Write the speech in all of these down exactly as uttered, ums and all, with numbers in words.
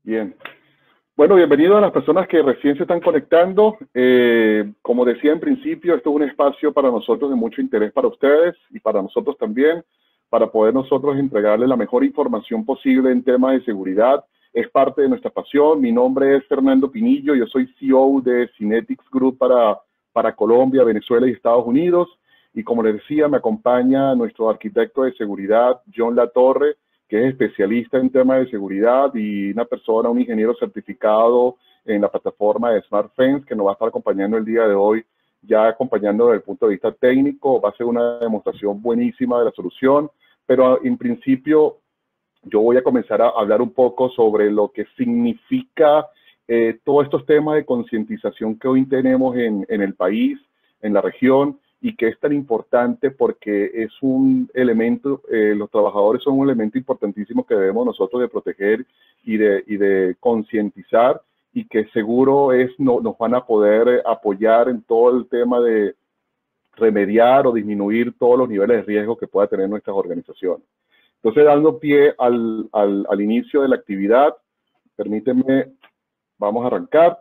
Bien. Bueno, bienvenidos a las personas que recién se están conectando. Eh, como decía en principio, esto es un espacio para nosotros de mucho interés para ustedes y para nosotros también, para poder nosotros entregarles la mejor información posible en temas de seguridad. Es parte de nuestra pasión. Mi nombre es Fernando Pinillo, yo soy C E O de Synetics Group para, para Colombia, Venezuela y Estados Unidos. Y como les decía, me acompaña nuestro arquitecto de seguridad, John Latorre, que es especialista en temas de seguridad y una persona, un ingeniero certificado en la plataforma de SmartFence, que nos va a estar acompañando el día de hoy, ya acompañando desde el punto de vista técnico. Va a ser una demostración buenísima de la solución, pero en principio yo voy a comenzar a hablar un poco sobre lo que significa eh, todos estos temas de concientización que hoy tenemos en, en el país, en la región, y que es tan importante porque es un elemento, eh, los trabajadores son un elemento importantísimo que debemos nosotros de proteger y de, y de concientizar, y que seguro es, no, nos van a poder apoyar en todo el tema de remediar o disminuir todos los niveles de riesgo que pueda tener nuestras organizaciones. Entonces, dando pie al, al, al inicio de la actividad, permítanme, vamos a arrancar.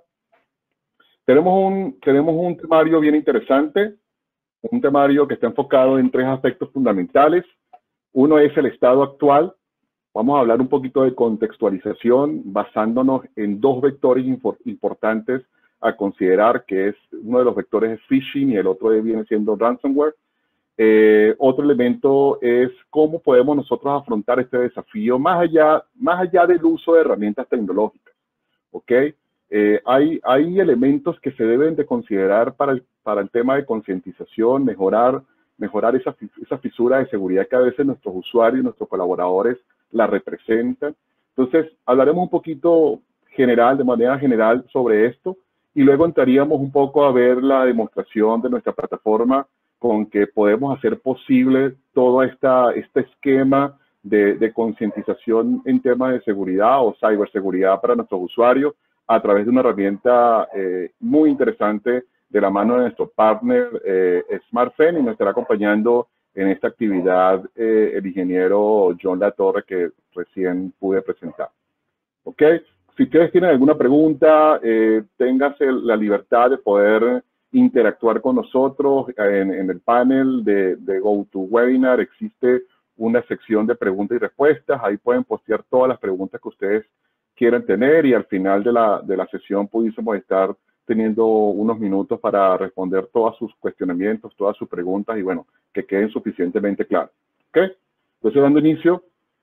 Tenemos un, tenemos un temario bien interesante. Un temario que está enfocado en tres aspectos fundamentales. Uno es el estado actual. Vamos a hablar un poquito de contextualización basándonos en dos vectores importantes a considerar, que es uno de los vectores es phishing y el otro viene siendo ransomware. Eh, otro elemento es cómo podemos nosotros afrontar este desafío más allá, más allá del uso de herramientas tecnológicas. ¿Ok? Eh, hay, hay elementos que se deben de considerar para el, para el tema de concientización, mejorar, mejorar esa, esa fisura de seguridad que a veces nuestros usuarios, nuestros colaboradores la representan. Entonces, hablaremos un poquito general, de manera general sobre esto, y luego entraríamos un poco a ver la demostración de nuestra plataforma con que podemos hacer posible todo esta, este esquema de, de concientización en temas de seguridad o ciberseguridad para nuestros usuarios, a través de una herramienta eh, muy interesante de la mano de nuestro partner eh, SmartFence, y nos estará acompañando en esta actividad eh, el ingeniero John Latorre, que recién pude presentar. ¿Ok? Si ustedes tienen alguna pregunta, eh, ténganse la libertad de poder interactuar con nosotros en, en el panel de, de GoToWebinar. Existe una sección de preguntas y respuestas. Ahí pueden postear todas las preguntas que ustedes quieran tener, y al final de la, de la sesión pudiésemos estar teniendo unos minutos para responder todos sus cuestionamientos, todas sus preguntas, y bueno, que queden suficientemente claros. ¿Ok? Entonces, dando inicio,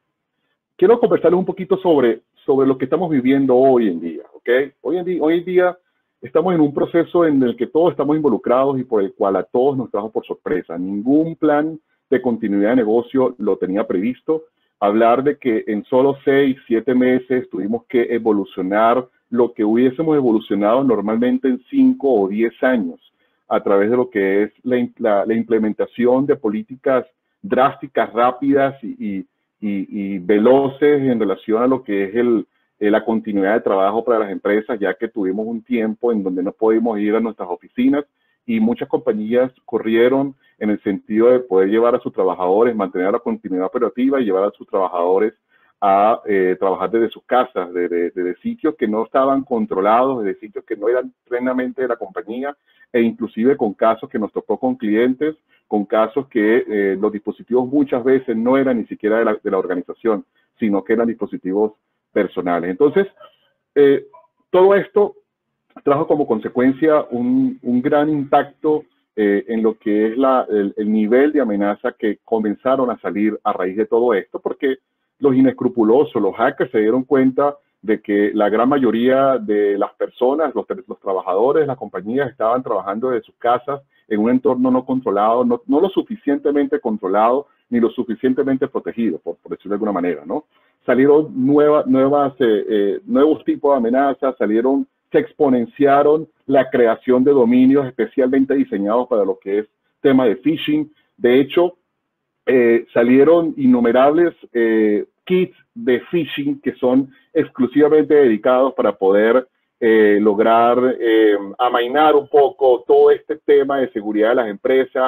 quiero conversarles un poquito sobre, sobre lo que estamos viviendo hoy en día. ¿Ok? Hoy en día, hoy en día estamos en un proceso en el que todos estamos involucrados y por el cual a todos nos trajo por sorpresa. Ningún plan de continuidad de negocio lo tenía previsto. Hablar de que en solo seis, siete meses tuvimos que evolucionar lo que hubiésemos evolucionado normalmente en cinco o diez años a través de lo que es la, la, la implementación de políticas drásticas, rápidas y, y, y, y veloces en relación a lo que es el, la continuidad de trabajo para las empresas, ya que tuvimos un tiempo en donde no podíamos ir a nuestras oficinas y muchas compañías corrieron en el sentido de poder llevar a sus trabajadores, mantener la continuidad operativa y llevar a sus trabajadores a eh, trabajar desde sus casas, desde, desde sitios que no estaban controlados, desde sitios que no eran plenamente de la compañía, e inclusive con casos que nos tocó con clientes, con casos que eh, los dispositivos muchas veces no eran ni siquiera de la, de la organización, sino que eran dispositivos personales. Entonces, eh, todo esto trajo como consecuencia un, un gran impacto eh, en lo que es la, el, el nivel de amenaza que comenzaron a salir a raíz de todo esto, porque los inescrupulosos, los hackers, se dieron cuenta de que la gran mayoría de las personas, los, los trabajadores, las compañías, estaban trabajando desde sus casas en un entorno no controlado, no, no lo suficientemente controlado, ni lo suficientemente protegido, por, por decirlo de alguna manera, ¿no? Salieron nueva, nuevas, eh, eh, nuevos tipos de amenazas, salieron, se exponenciaron la creación de dominios especialmente diseñados para lo que es tema de phishing. De hecho, eh, salieron innumerables eh, kits de phishing que son exclusivamente dedicados para poder eh, lograr eh, amainar un poco todo este tema de seguridad de las empresas,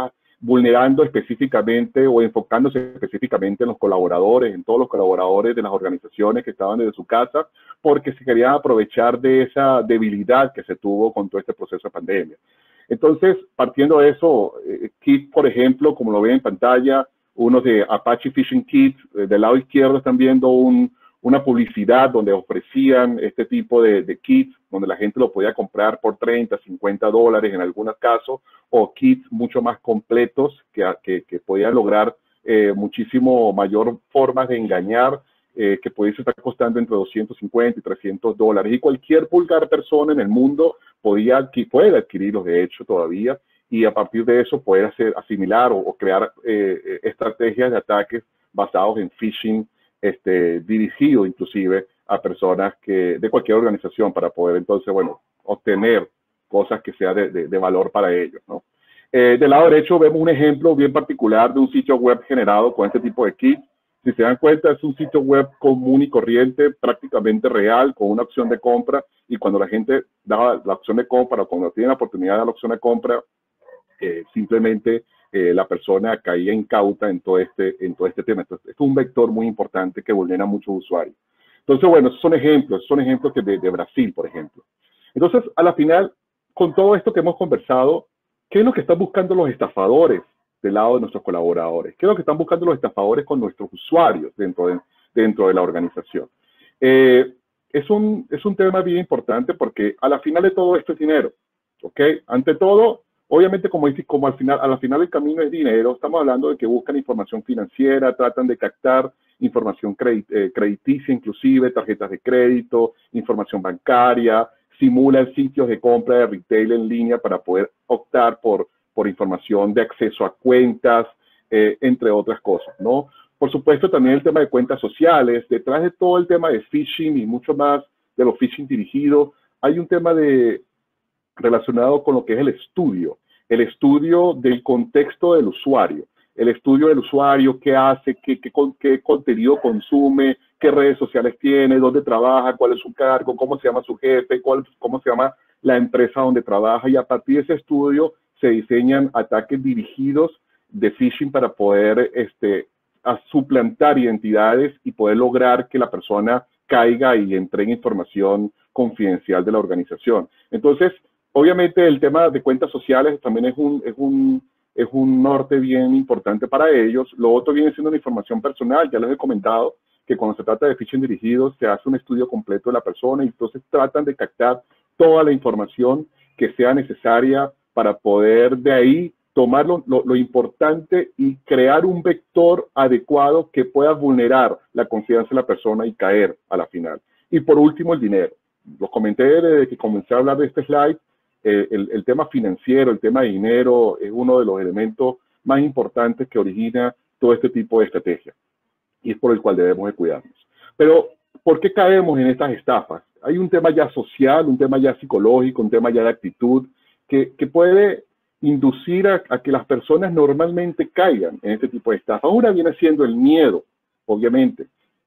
vulnerando específicamente o enfocándose específicamente en los colaboradores, en todos los colaboradores de las organizaciones que estaban desde su casa, porque se querían aprovechar de esa debilidad que se tuvo con todo este proceso de pandemia. Entonces, partiendo de eso, eh, Kit, por ejemplo, como lo ven en pantalla, unos de Apache Phishing Kit, eh, del lado izquierdo están viendo un, una publicidad donde ofrecían este tipo de, de kits, donde la gente lo podía comprar por treinta, cincuenta dólares en algunos casos, o kits mucho más completos que, que, que podían lograr eh, muchísimo mayor formas de engañar, eh, que pudiese estar costando entre doscientos cincuenta y trescientos dólares. Y cualquier vulgar persona en el mundo podía, puede adquirirlos, de hecho, todavía, y a partir de eso poder hacer, asimilar o, o crear eh, estrategias de ataques basados en phishing, Este, dirigido inclusive a personas que de cualquier organización para poder entonces, bueno, obtener cosas que sean de, de, de valor para ellos, ¿no? Eh, del lado derecho vemos un ejemplo bien particular de un sitio web generado con este tipo de kits. Si se dan cuenta, es un sitio web común y corriente, prácticamente real, con una opción de compra, y cuando la gente da la opción de compra o cuando tiene la oportunidad de dar la opción de compra, eh, simplemente Eh, la persona caía incauta en todo este, en todo este tema. Entonces, es un vector muy importante que vulnera a muchos usuarios. Entonces, bueno, esos son ejemplos, son ejemplos que de, de Brasil, por ejemplo. Entonces, a la final, con todo esto que hemos conversado, ¿qué es lo que están buscando los estafadores del lado de nuestros colaboradores? ¿Qué es lo que están buscando los estafadores con nuestros usuarios dentro de, dentro de la organización? Eh, es, un, es un tema bien importante porque a la final de todo esto es dinero, ¿ok? Ante todo, obviamente, como dice, como al final, a la final el camino es dinero, estamos hablando de que buscan información financiera, tratan de captar información credit, eh, crediticia, inclusive tarjetas de crédito, información bancaria, simulan sitios de compra de retail en línea para poder optar por, por información de acceso a cuentas, eh, entre otras cosas, ¿no? Por supuesto, también el tema de cuentas sociales, detrás de todo el tema de phishing y mucho más de los phishing dirigidos, hay un tema de relacionado con lo que es el estudio, el estudio del contexto del usuario, el estudio del usuario, qué hace, qué, qué, qué contenido consume, qué redes sociales tiene, dónde trabaja, cuál es su cargo, cómo se llama su jefe, cuál, cómo se llama la empresa donde trabaja, y a partir de ese estudio se diseñan ataques dirigidos de phishing para poder este, a suplantar identidades y poder lograr que la persona caiga y entregue información confidencial de la organización. Entonces, obviamente el tema de cuentas sociales también es un, es un, es un norte bien importante para ellos. Lo otro viene siendo la información personal. Ya les he comentado que cuando se trata de phishing dirigidos se hace un estudio completo de la persona y entonces tratan de captar toda la información que sea necesaria para poder de ahí tomar lo, lo, lo importante y crear un vector adecuado que pueda vulnerar la confianza de la persona y caer a la final. Y por último, el dinero. Lo comenté desde que comencé a hablar de este slide. Eh, el, el tema financiero, el tema de dinero es uno de los elementos más importantes que origina todo este tipo de estrategia y es por el cual debemos de cuidarnos. Pero, ¿por qué caemos en estas estafas? Hay un tema ya social, un tema ya psicológico, un tema ya de actitud que, que puede inducir a, a que las personas normalmente caigan en este tipo de estafas. Una viene siendo el miedo, obviamente.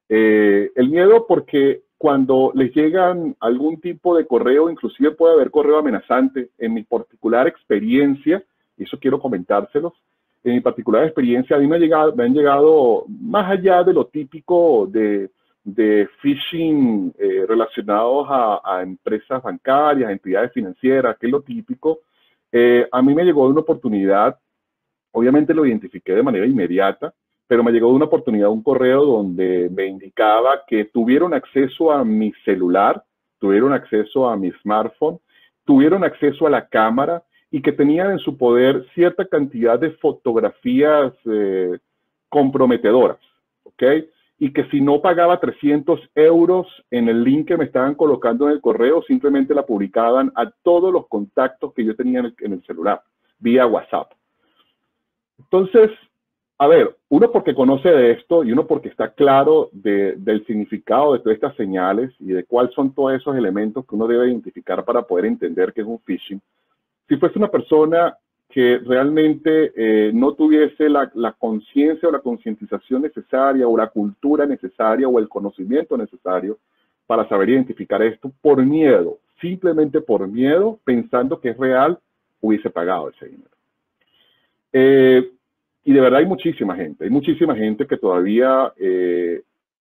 Eh, el miedo porque cuando les llegan algún tipo de correo, inclusive puede haber correo amenazante. En mi particular experiencia, y eso quiero comentárselos, en mi particular experiencia a mí me, ha llegado, me han llegado más allá de lo típico de, de phishing eh, relacionados a, a empresas bancarias, entidades financieras, que es lo típico. Eh, a mí me llegó una oportunidad, obviamente lo identifiqué de manera inmediata, pero me llegó de una oportunidad un correo donde me indicaba que tuvieron acceso a mi celular, tuvieron acceso a mi smartphone, tuvieron acceso a la cámara y que tenían en su poder cierta cantidad de fotografías eh, comprometedoras, ¿ok? Y que si no pagaba trescientos euros en el link que me estaban colocando en el correo, simplemente la publicaban a todos los contactos que yo tenía en el, en el celular, vía WhatsApp. Entonces, a ver, uno porque conoce de esto y uno porque está claro de, del significado de todas estas señales y de cuáles son todos esos elementos que uno debe identificar para poder entender qué es un phishing. Si fuese una persona que realmente eh, no tuviese la, la conciencia o la concientización necesaria o la cultura necesaria o el conocimiento necesario para saber identificar esto por miedo, simplemente por miedo, pensando que es real, hubiese pagado ese dinero. Eh, y de verdad hay muchísima gente, hay muchísima gente que todavía, eh,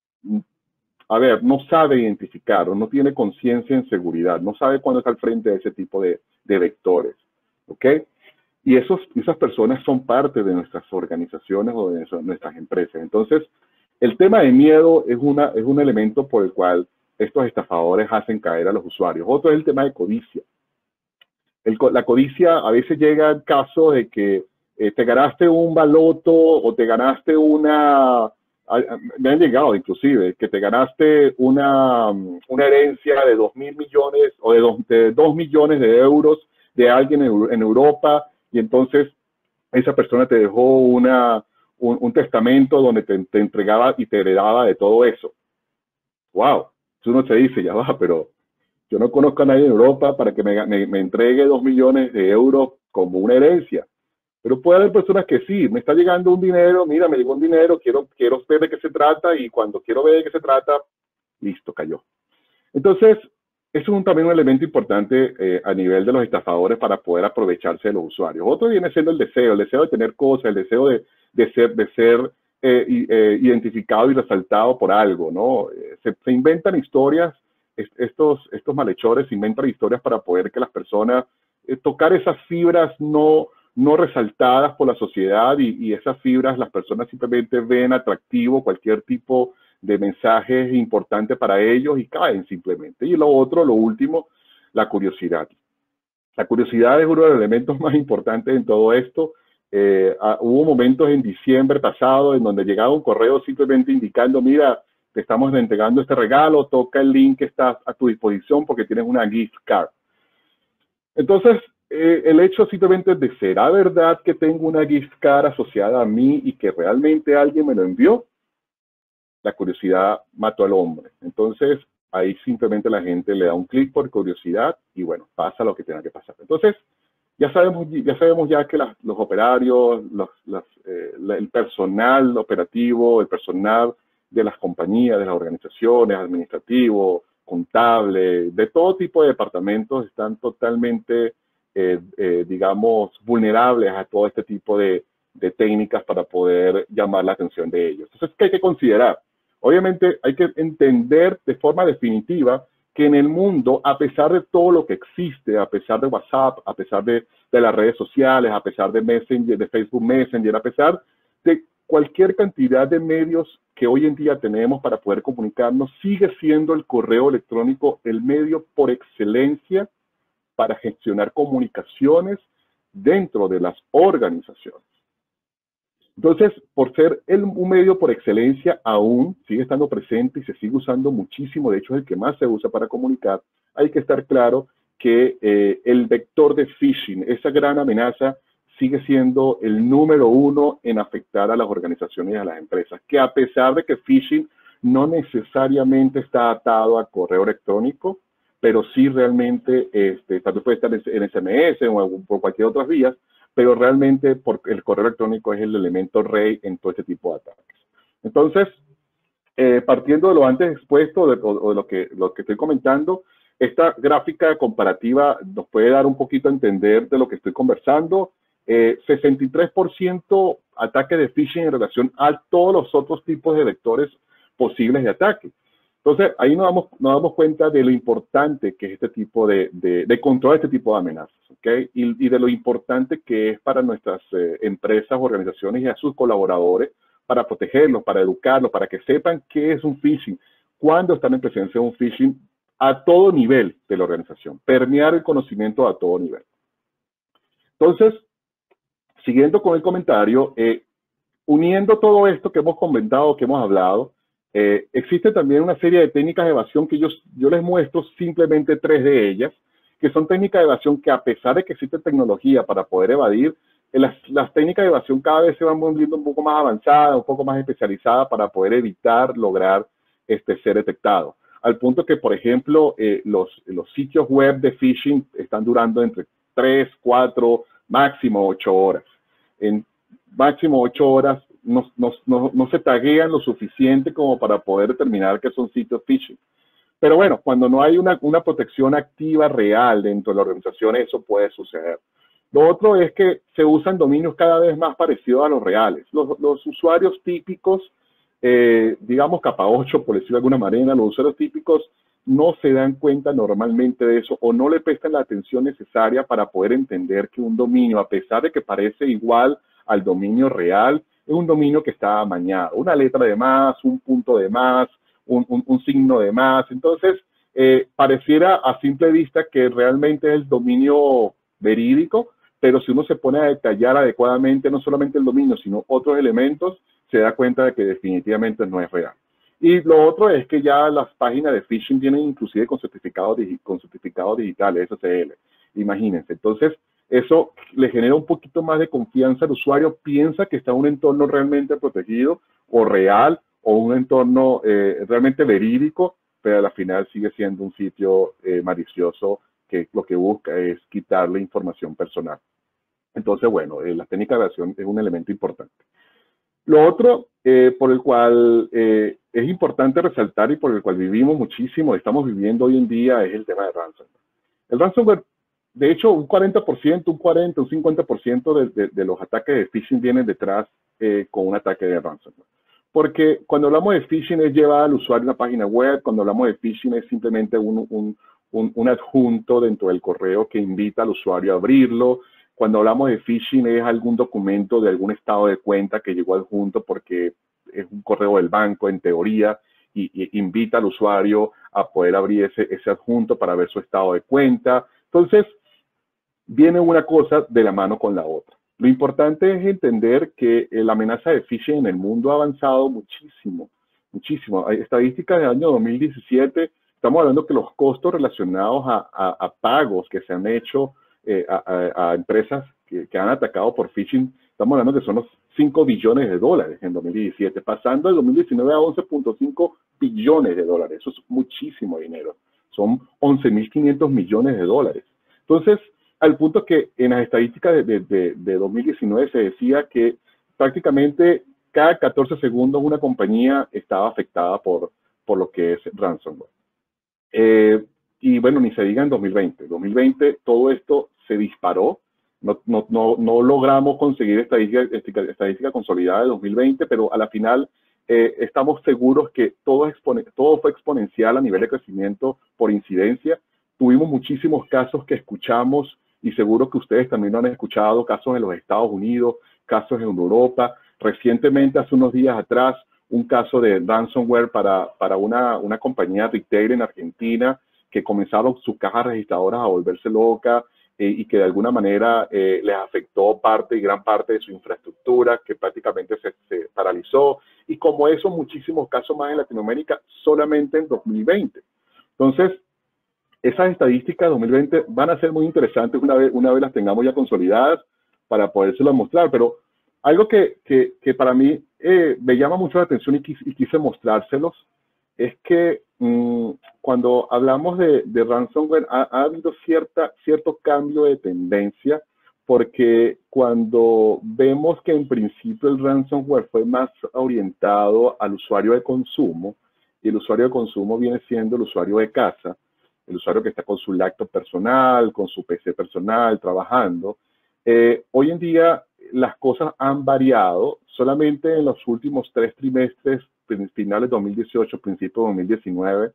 a ver, no sabe identificar o no tiene conciencia en seguridad, no sabe cuándo está al frente de ese tipo de, de vectores, ¿ok? Y esos, esas personas son parte de nuestras organizaciones o de nuestras empresas. Entonces, el tema de miedo es, una, es un elemento por el cual estos estafadores hacen caer a los usuarios. Otro es el tema de codicia. El, la codicia a veces llega al caso de que eh, te ganaste un baloto o te ganaste una, me han llegado inclusive, que te ganaste una, una herencia de dos mil millones o de dos, de dos millones de euros de alguien en, en Europa, y entonces esa persona te dejó una, un, un testamento donde te, te entregaba y te heredaba de todo eso. ¡Wow! Eso uno se dice, ya va, pero yo no conozco a nadie en Europa para que me, me, me entregue dos millones de euros como una herencia. Pero puede haber personas que sí, me está llegando un dinero, mira, me llegó un dinero, quiero, quiero ver de qué se trata, y cuando quiero ver de qué se trata, listo, cayó. Entonces, eso es un, también un elemento importante eh, a nivel de los estafadores para poder aprovecharse de los usuarios. Otro viene siendo el deseo, el deseo de tener cosas, el deseo de, de ser, de ser eh, eh, identificado y resaltado por algo, ¿no? Eh, se, se inventan historias, estos, estos malhechores inventan historias para poder que las personas, eh, tocar esas fibras no, no resaltadas por la sociedad, y, y esas fibras las personas simplemente ven atractivo cualquier tipo de mensajes importantes para ellos y caen simplemente. Y lo otro, lo último, la curiosidad. La curiosidad es uno de los elementos más importantes en todo esto. Eh, ah, hubo momentos en diciembre pasado en donde llegaba un correo simplemente indicando, mira, te estamos entregando este regalo, toca el link que está a tu disposición porque tienes una gift card. Entonces, eh, el hecho simplemente de ¿será verdad que tengo una gift card asociada a mí y que realmente alguien me lo envió? La curiosidad mató al hombre. Entonces, ahí simplemente la gente le da un clic por curiosidad y bueno, pasa lo que tenga que pasar. Entonces, ya sabemos ya, sabemos ya que las, los operarios, los, los, eh, el personal operativo, el personal de las compañías, de las organizaciones, administrativo, contable, de todo tipo de departamentos están totalmente, eh, eh, digamos, vulnerables a todo este tipo de, de técnicas para poder llamar la atención de ellos. Entonces, ¿qué hay que considerar? Obviamente hay que entender de forma definitiva que en el mundo, a pesar de todo lo que existe, a pesar de WhatsApp, a pesar de, de las redes sociales, a pesar de Messenger, de Facebook Messenger, a pesar de cualquier cantidad de medios que hoy en día tenemos para poder comunicarnos, sigue siendo el correo electrónico el medio por excelencia para gestionar comunicaciones dentro de las organizaciones. Entonces, por ser el, un medio por excelencia, aún sigue estando presente y se sigue usando muchísimo, de hecho es el que más se usa para comunicar, hay que estar claro que eh, el vector de phishing, esa gran amenaza, sigue siendo el número uno en afectar a las organizaciones y a las empresas, que a pesar de que phishing no necesariamente está atado a correo electrónico, pero sí realmente, este, tal vez puede estar en S M S o por cualquier otra vía, pero realmente porque el correo electrónico es el elemento rey en todo este tipo de ataques. Entonces, eh, partiendo de lo antes expuesto de, o, o de lo que, lo que estoy comentando, esta gráfica comparativa nos puede dar un poquito a entender de lo que estoy conversando. Eh, sesenta y tres por ciento ataque de phishing en relación a todos los otros tipos de vectores posibles de ataque. Entonces, ahí nos damos, nos damos cuenta de lo importante que es este tipo de, de, de controlar este tipo de amenazas, ¿ok? Y, y de lo importante que es para nuestras eh, empresas, organizaciones y a sus colaboradores para protegerlos, para educarlos, para que sepan qué es un phishing, cuándo están en presencia de un phishing a todo nivel de la organización, permear el conocimiento a todo nivel. Entonces, siguiendo con el comentario, eh, uniendo todo esto que hemos comentado, que hemos hablado, Eh, existe también una serie de técnicas de evasión que yo, yo les muestro simplemente tres de ellas, que son técnicas de evasión que a pesar de que existe tecnología para poder evadir, eh, las, las técnicas de evasión cada vez se van volviendo un poco más avanzadas, un poco más especializadas para poder evitar lograr este, ser detectado. Al punto que, por ejemplo, eh, los, los sitios web de phishing están durando entre tres, cuatro, máximo ocho horas. En máximo ocho horas no, no, no, no se taguean lo suficiente como para poder determinar que son sitios phishing. Pero bueno, cuando no hay una, una protección activa real dentro de la organización, eso puede suceder. Lo otro es que se usan dominios cada vez más parecidos a los reales. Los, los usuarios típicos, eh, digamos capa ocho, por decirlo de alguna manera, los usuarios típicos no se dan cuenta normalmente de eso o no le prestan la atención necesaria para poder entender que un dominio, a pesar de que parece igual al dominio real, es un dominio que está amañado. Una letra de más, un punto de más, un, un, un signo de más. Entonces, eh, pareciera a simple vista que realmente es el dominio verídico, pero si uno se pone a detallar adecuadamente no solamente el dominio, sino otros elementos, se da cuenta de que definitivamente no es real. Y lo otro es que ya las páginas de phishing vienen inclusive con certificados, con certificados digitales, S S L. Imagínense. Entonces, eso le genera un poquito más de confianza al usuario, piensa que está en un entorno realmente protegido o real o un entorno eh, realmente verídico, pero al final sigue siendo un sitio eh, malicioso que lo que busca es quitarle información personal. Entonces, bueno, eh, la técnica de evasión es un elemento importante. Lo otro eh, por el cual eh, es importante resaltar y por el cual vivimos muchísimo, estamos viviendo hoy en día, es el tema de ransomware. El ransomware, de hecho, un cuarenta por ciento, un cuarenta, un cincuenta por ciento de, de, de los ataques de phishing vienen detrás eh, con un ataque de ransomware. Porque cuando hablamos de phishing es llevar al usuario a una página web, cuando hablamos de phishing es simplemente un, un, un, un adjunto dentro del correo que invita al usuario a abrirlo. Cuando hablamos de phishing es algún documento de algún estado de cuenta que llegó adjunto porque es un correo del banco en teoría y, y invita al usuario a poder abrir ese, ese adjunto para ver su estado de cuenta. Entonces, viene una cosa de la mano con la otra. Lo importante es entender que la amenaza de phishing en el mundo ha avanzado muchísimo, muchísimo. Hay estadísticas del año dos mil diecisiete, estamos hablando que los costos relacionados a, a, a pagos que se han hecho eh, a, a, a empresas que, que han atacado por phishing, estamos hablando que son los cinco billones de dólares en dos mil diecisiete, pasando del dos mil diecinueve a once punto cinco billones de dólares. Eso es muchísimo dinero. Son once mil quinientos millones de dólares. Entonces, al punto que en las estadísticas de, de, de, de dos mil diecinueve se decía que prácticamente cada catorce segundos una compañía estaba afectada por, por lo que es ransomware. Eh, y bueno, ni se diga en dos mil veinte. dos mil veinte todo esto se disparó. No, no, no, no logramos conseguir estadística, estadística consolidada de dos mil veinte, pero a la final eh, estamos seguros que todo, expone, todo fue exponencial a nivel de crecimiento por incidencia. Tuvimos muchísimos casos que escuchamos y seguro que ustedes también lo han escuchado, casos en los Estados Unidos, casos en Europa. Recientemente, hace unos días atrás, un caso de ransomware para, para una, una compañía retail en Argentina que comenzaron sus cajas registradoras a volverse locas eh, y que de alguna manera eh, les afectó parte y gran parte de su infraestructura, que prácticamente se, se paralizó. Y como eso, muchísimos casos más en Latinoamérica solamente en dos mil veinte. Entonces, esas estadísticas de dos mil veinte van a ser muy interesantes una vez, una vez las tengamos ya consolidadas para podérselas mostrar, pero algo que, que, que para mí eh, me llama mucho la atención y quise, y quise mostrárselos es que mmm, cuando hablamos de, de ransomware ha, ha habido cierta, cierto cambio de tendencia, porque cuando vemos que en principio el ransomware fue más orientado al usuario de consumo, y el usuario de consumo viene siendo el usuario de casa, el usuario que está con su laptop personal, con su P C personal, trabajando. Eh, hoy en día las cosas han variado. Solamente en los últimos tres trimestres, finales de dos mil dieciocho, principios de dos mil diecinueve,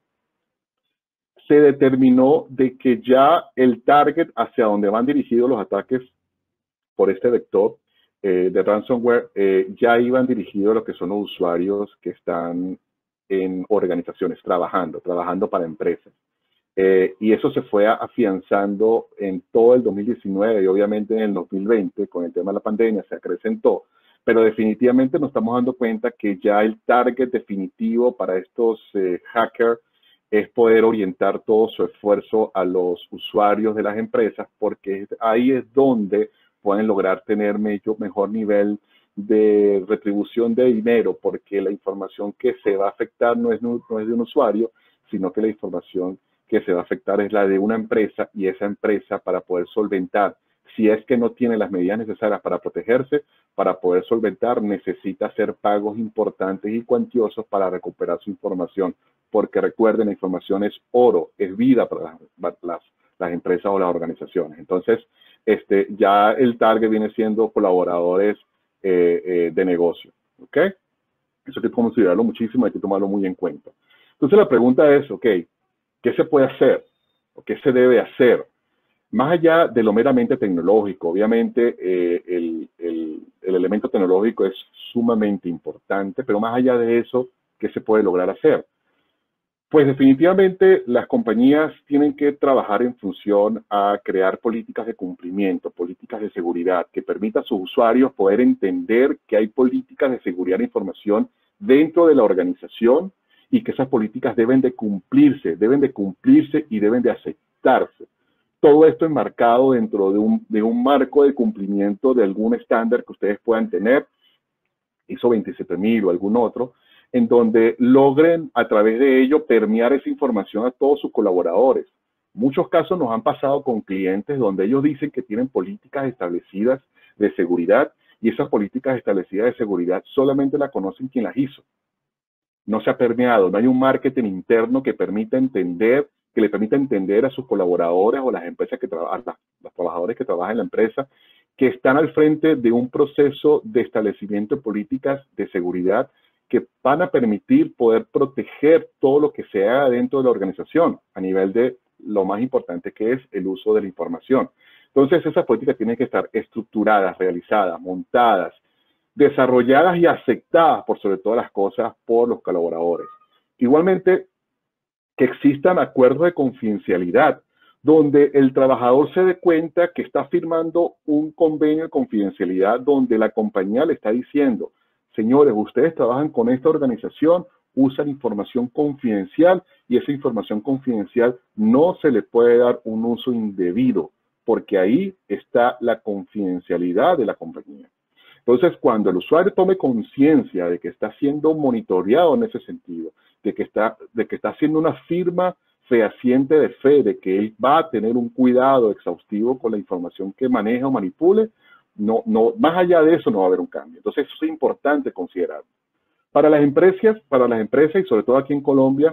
se determinó de que ya el target hacia donde van dirigidos los ataques por este vector eh, de ransomware, eh, ya iban dirigidos a lo que son los usuarios que están en organizaciones, trabajando, trabajando para empresas. Eh, y eso se fue afianzando en todo el dos mil diecinueve y obviamente en el dos mil veinte con el tema de la pandemia se acrecentó, pero definitivamente nos estamos dando cuenta que ya el target definitivo para estos eh, hackers es poder orientar todo su esfuerzo a los usuarios de las empresas, porque ahí es donde pueden lograr tener mejor nivel de retribución de dinero, porque la información que se va a afectar no es, no es de un usuario, sino que la información que se va a afectar es la de una empresa, y esa empresa, para poder solventar, si es que no tiene las medidas necesarias para protegerse, para poder solventar, necesita hacer pagos importantes y cuantiosos para recuperar su información, porque recuerden, la información es oro, es vida para las, las, las empresas o las organizaciones. Entonces, este, ya el target viene siendo colaboradores eh, eh, de negocio. ¿Ok? Eso hay que considerarlo muchísimo, hay que tomarlo muy en cuenta. Entonces la pregunta es, ok, ¿qué se puede hacer? ¿O qué se debe hacer? Más allá de lo meramente tecnológico, obviamente eh, el, el, el elemento tecnológico es sumamente importante, pero más allá de eso, ¿qué se puede lograr hacer? Pues definitivamente las compañías tienen que trabajar en función a crear políticas de cumplimiento, políticas de seguridad, que permitan a sus usuarios poder entender que hay políticas de seguridad de información dentro de la organización y que esas políticas deben de cumplirse, deben de cumplirse y deben de aceptarse. Todo esto enmarcado dentro de un, de un marco de cumplimiento de algún estándar que ustedes puedan tener, I S O veintisiete mil o algún otro, en donde logren a través de ello permear esa información a todos sus colaboradores. Muchos casos nos han pasado con clientes donde ellos dicen que tienen políticas establecidas de seguridad y esas políticas establecidas de seguridad solamente las conocen quien las hizo. No se ha permeado, no hay un marketing interno que permita entender, que le permita entender a sus colaboradores o las empresas que trabajan, los trabajadores que trabajan en la empresa, que están al frente de un proceso de establecimiento de políticas de seguridad que van a permitir poder proteger todo lo que se haga dentro de la organización a nivel de lo más importante que es el uso de la información. Entonces, esas políticas tienen que estar estructuradas, realizadas, montadas, desarrolladas y aceptadas por sobre todas las cosas por los colaboradores. Igualmente, que existan acuerdos de confidencialidad, donde el trabajador se dé cuenta que está firmando un convenio de confidencialidad donde la compañía le está diciendo, señores, ustedes trabajan con esta organización, usan información confidencial y esa información confidencial no se le puede dar un uso indebido, porque ahí está la confidencialidad de la compañía. Entonces, cuando el usuario tome conciencia de que está siendo monitoreado en ese sentido, de que está, de que está haciendo una firma fehaciente de fe, de que él va a tener un cuidado exhaustivo con la información que maneja o manipule, no, no, más allá de eso no va a haber un cambio. Entonces, eso es importante considerar. Para las empresas, para las empresas y sobre todo aquí en Colombia,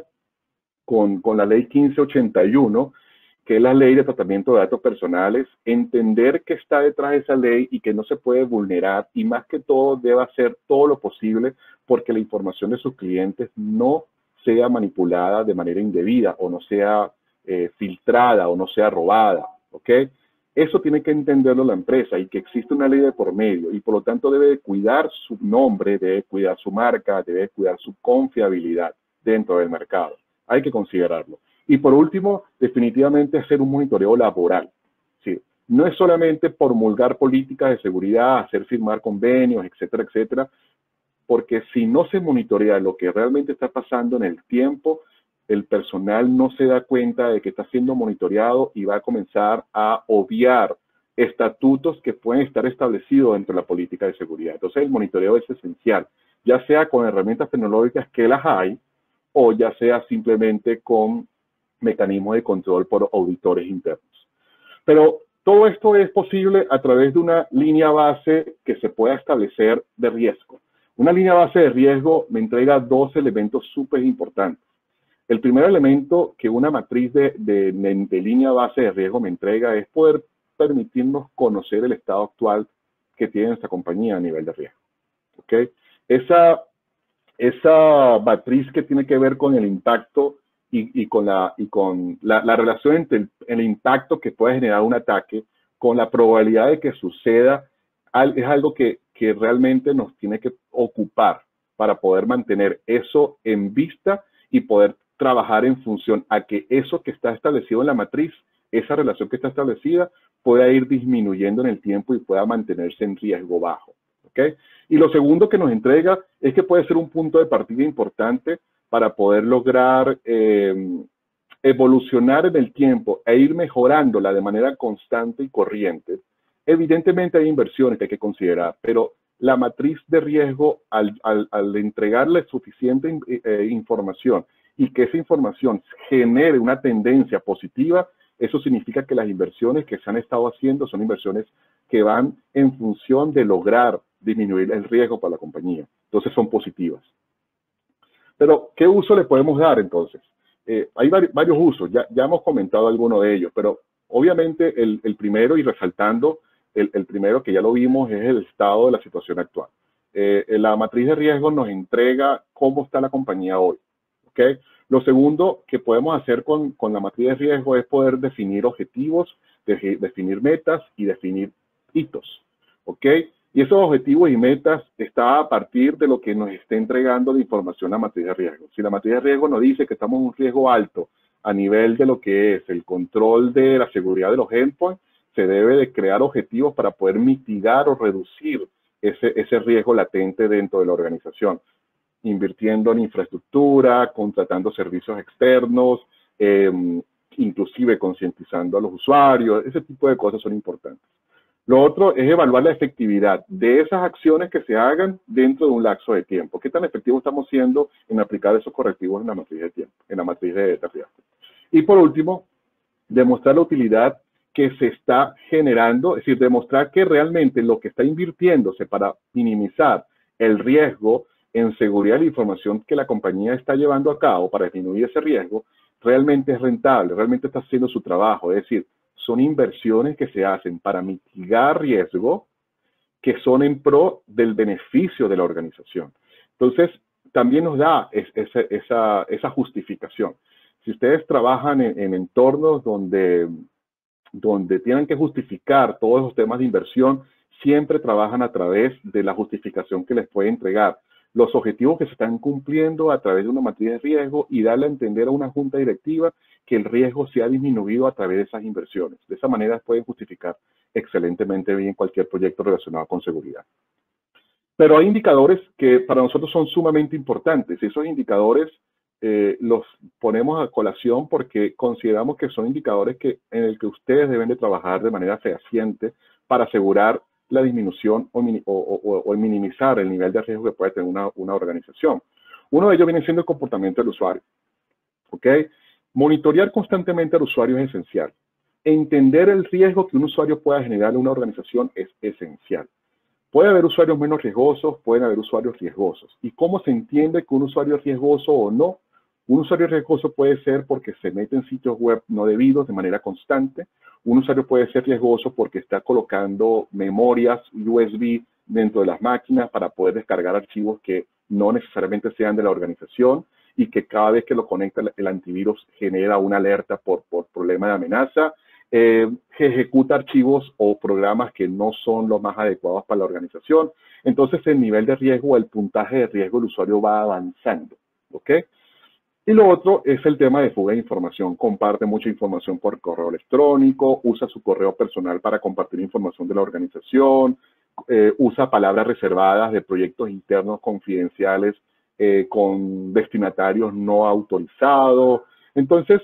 con, con la ley quince ochenta y uno, que es la ley de tratamiento de datos personales, entender que está detrás de esa ley y que no se puede vulnerar y más que todo debe hacer todo lo posible porque la información de sus clientes no sea manipulada de manera indebida o no sea eh, filtrada o no sea robada, ¿ok? Eso tiene que entenderlo la empresa y que existe una ley de por medio y por lo tanto debe de cuidar su nombre, debe cuidar su marca, debe cuidar su confiabilidad dentro del mercado. Hay que considerarlo. Y por último, definitivamente hacer un monitoreo laboral. ¿Sí? No es solamente promulgar políticas de seguridad, hacer firmar convenios, etcétera, etcétera, porque si no se monitorea lo que realmente está pasando en el tiempo, el personal no se da cuenta de que está siendo monitoreado y va a comenzar a obviar estatutos que pueden estar establecidos dentro de la política de seguridad. Entonces, el monitoreo es esencial, ya sea con herramientas tecnológicas que las hay, o ya sea simplemente con mecanismos de control por auditores internos. Pero todo esto es posible a través de una línea base que se pueda establecer de riesgo. Una línea base de riesgo me entrega dos elementos súper importantes. El primer elemento que una matriz de, de, de línea base de riesgo me entrega es poder permitirnos conocer el estado actual que tiene nuestra compañía a nivel de riesgo. ¿Okay? Esa, esa matriz que tiene que ver con el impacto y, y con, la, y con la, la relación entre el, el impacto que puede generar un ataque con la probabilidad de que suceda, es algo que, que realmente nos tiene que ocupar para poder mantener eso en vista y poder trabajar en función a que eso que está establecido en la matriz, esa relación que está establecida, pueda ir disminuyendo en el tiempo y pueda mantenerse en riesgo bajo. ¿Okay? Y lo segundo que nos entrega es que puede ser un punto de partida importante para poder lograr eh, evolucionar en el tiempo e ir mejorándola de manera constante y corriente. Evidentemente hay inversiones que hay que considerar, pero la matriz de riesgo, al, al, al entregarle suficiente eh, información y que esa información genere una tendencia positiva, eso significa que las inversiones que se han estado haciendo son inversiones que van en función de lograr disminuir el riesgo para la compañía. Entonces son positivas. Pero, ¿qué uso le podemos dar entonces? Eh, hay varios, varios usos, ya, ya hemos comentado alguno de ellos, pero Obviamente, el, el primero, y resaltando, el, el primero que ya lo vimos, es el estado de la situación actual. Eh, la matriz de riesgo nos entrega cómo está la compañía hoy. ¿Okay? Lo segundo que podemos hacer con, con la matriz de riesgo es poder definir objetivos, de, definir metas y definir hitos. ¿Ok? Y esos objetivos y metas están a partir de lo que nos esté entregando de información la matriz de riesgo. Si la matriz de riesgo nos dice que estamos en un riesgo alto a nivel de lo que es el control de la seguridad de los endpoints, se debe de crear objetivos para poder mitigar o reducir ese, ese riesgo latente dentro de la organización, invirtiendo en infraestructura, contratando servicios externos, eh, inclusive concientizando a los usuarios. Ese tipo de cosas son importantes. Lo otro es evaluar la efectividad de esas acciones que se hagan dentro de un lapso de tiempo. ¿Qué tan efectivos estamos siendo en aplicar esos correctivos en la matriz de tiempo, en la matriz de riesgo? Y por último, demostrar la utilidad que se está generando, es decir, demostrar que realmente lo que está invirtiéndose para minimizar el riesgo en seguridad de la información que la compañía está llevando a cabo para disminuir ese riesgo, realmente es rentable, realmente está haciendo su trabajo. Es decir, son inversiones que se hacen para mitigar riesgo que son en pro del beneficio de la organización. Entonces, también nos da es, es, esa, esa justificación. Si ustedes trabajan en, en entornos donde, donde tienen que justificar todos los temas de inversión, siempre trabajan a través de la justificación que les puede entregar los objetivos que se están cumpliendo a través de una matriz de riesgo y darle a entender a una junta directiva que el riesgo se ha disminuido a través de esas inversiones. De esa manera pueden justificar excelentemente bien cualquier proyecto relacionado con seguridad. Pero hay indicadores que para nosotros son sumamente importantes. Esos indicadores eh, los ponemos a colación porque consideramos que son indicadores que, en el que ustedes deben de trabajar de manera fehaciente para asegurar la disminución o, o, o, o minimizar el nivel de riesgo que puede tener una, una organización. Uno de ellos viene siendo el comportamiento del usuario. ¿Ok? Monitorear constantemente al usuario es esencial. Entender el riesgo que un usuario pueda generar en una organización es esencial. Puede haber usuarios menos riesgosos, pueden haber usuarios riesgosos. ¿Y cómo se entiende que un usuario es riesgoso o no? Un usuario riesgoso puede ser porque se mete en sitios web no debidos de manera constante. Un usuario puede ser riesgoso porque está colocando memorias U S B dentro de las máquinas para poder descargar archivos que no necesariamente sean de la organización y que cada vez que lo conecta el antivirus genera una alerta por, por problema de amenaza. Eh, ejecuta archivos o programas que no son los más adecuados para la organización. Entonces el nivel de riesgo, el puntaje de riesgo del usuario va avanzando. ¿Ok? Y lo otro es el tema de fuga de información. Comparte mucha información por correo electrónico, usa su correo personal para compartir información de la organización, eh, usa palabras reservadas de proyectos internos confidenciales eh, con destinatarios no autorizados. Entonces,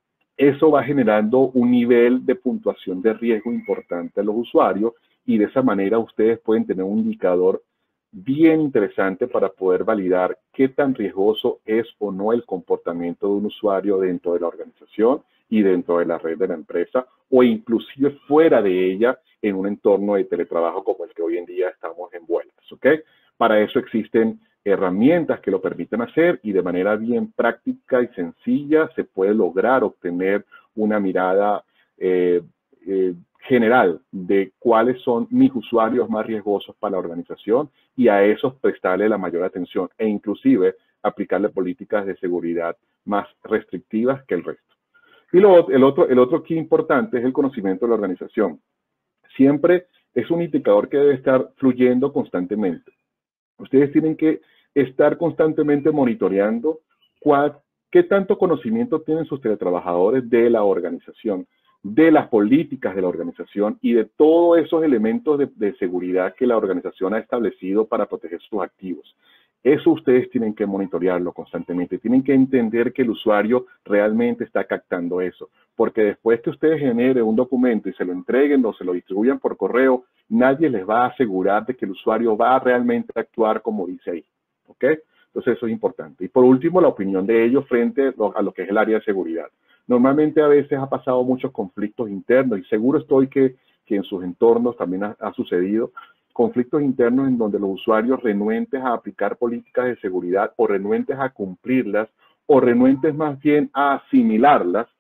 eso va generando un nivel de puntuación de riesgo importante a los usuarios y de esa manera ustedes pueden tener un indicador bien interesante para poder validar qué tan riesgoso es o no el comportamiento de un usuario dentro de la organización y dentro de la red de la empresa o inclusive fuera de ella en un entorno de teletrabajo como el que hoy en día estamos envueltos. ¿Ok? Para eso existen herramientas que lo permiten hacer y de manera bien práctica y sencilla se puede lograr obtener una mirada eh, eh, general de cuáles son mis usuarios más riesgosos para la organización y a esos prestarle la mayor atención e inclusive aplicarle políticas de seguridad más restrictivas que el resto. Y lo, el, otro, el otro key importante es el conocimiento de la organización. Siempre es un indicador que debe estar fluyendo constantemente. Ustedes tienen que estar constantemente monitoreando cuál, qué tanto conocimiento tienen sus teletrabajadores de la organización, de las políticas de la organización y de todos esos elementos de, de seguridad que la organización ha establecido para proteger sus activos. Eso ustedes tienen que monitorearlo constantemente. Tienen que entender que el usuario realmente está captando eso. Porque después que ustedes generen un documento y se lo entreguen o se lo distribuyan por correo, nadie les va a asegurar de que el usuario va a realmente actuar como dice ahí. ¿Ok? Entonces eso es importante. Y por último, la opinión de ellos frente a lo que es el área de seguridad. Normalmente a veces ha pasado muchos conflictos internos y seguro estoy que, que en sus entornos también ha, ha sucedido conflictos internos en donde los usuarios renuentes a aplicar políticas de seguridad o renuentes a cumplirlas o renuentes más bien a asimilarlas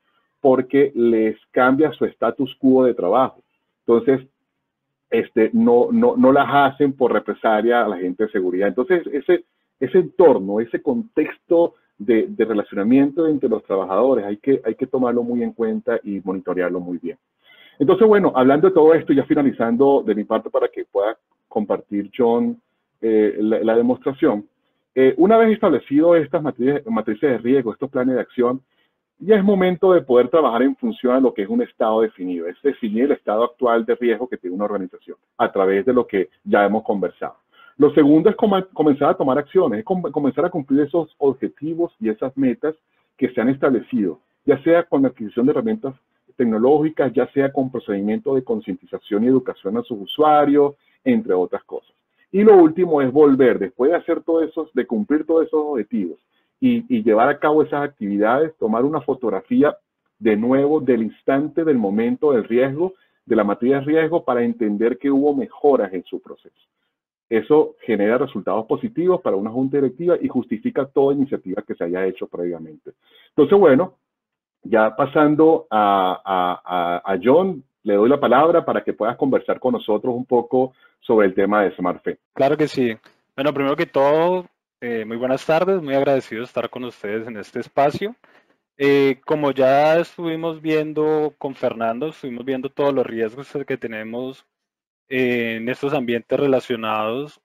porque les cambia su status quo de trabajo. Entonces, este, no, no, no las hacen por represalia a la gente de seguridad. Entonces, ese, ese entorno, ese contexto de, de relacionamiento entre los trabajadores, hay que, hay que tomarlo muy en cuenta y monitorearlo muy bien. Entonces, bueno, hablando de todo esto, ya finalizando de mi parte para que pueda compartir John eh, la, la demostración, eh, una vez establecido estas matrices, matrices de riesgo, estos planes de acción, ya es momento de poder trabajar en función a lo que es un estado definido, es definir el estado actual de riesgo que tiene una organización a través de lo que ya hemos conversado. Lo segundo es com comenzar a tomar acciones, es com comenzar a cumplir esos objetivos y esas metas que se han establecido, ya sea con la adquisición de herramientas tecnológicas, ya sea con procedimientos de concientización y educación a sus usuarios, entre otras cosas. Y lo último es volver, después de hacer todo eso, de cumplir todos esos objetivos y, y llevar a cabo esas actividades, tomar una fotografía de nuevo del instante, del momento del riesgo, de la materia de riesgo, para entender que hubo mejoras en su proceso. Eso genera resultados positivos para una junta directiva y justifica toda iniciativa que se haya hecho previamente. Entonces, bueno, ya pasando a, a, a John, le doy la palabra para que puedas conversar con nosotros un poco sobre el tema de SmartFence. Claro que sí. Bueno, primero que todo, eh, muy buenas tardes, muy agradecido de estar con ustedes en este espacio. Eh, como ya estuvimos viendo con Fernando, estuvimos viendo todos los riesgos que tenemos eh, en estos ambientes relacionados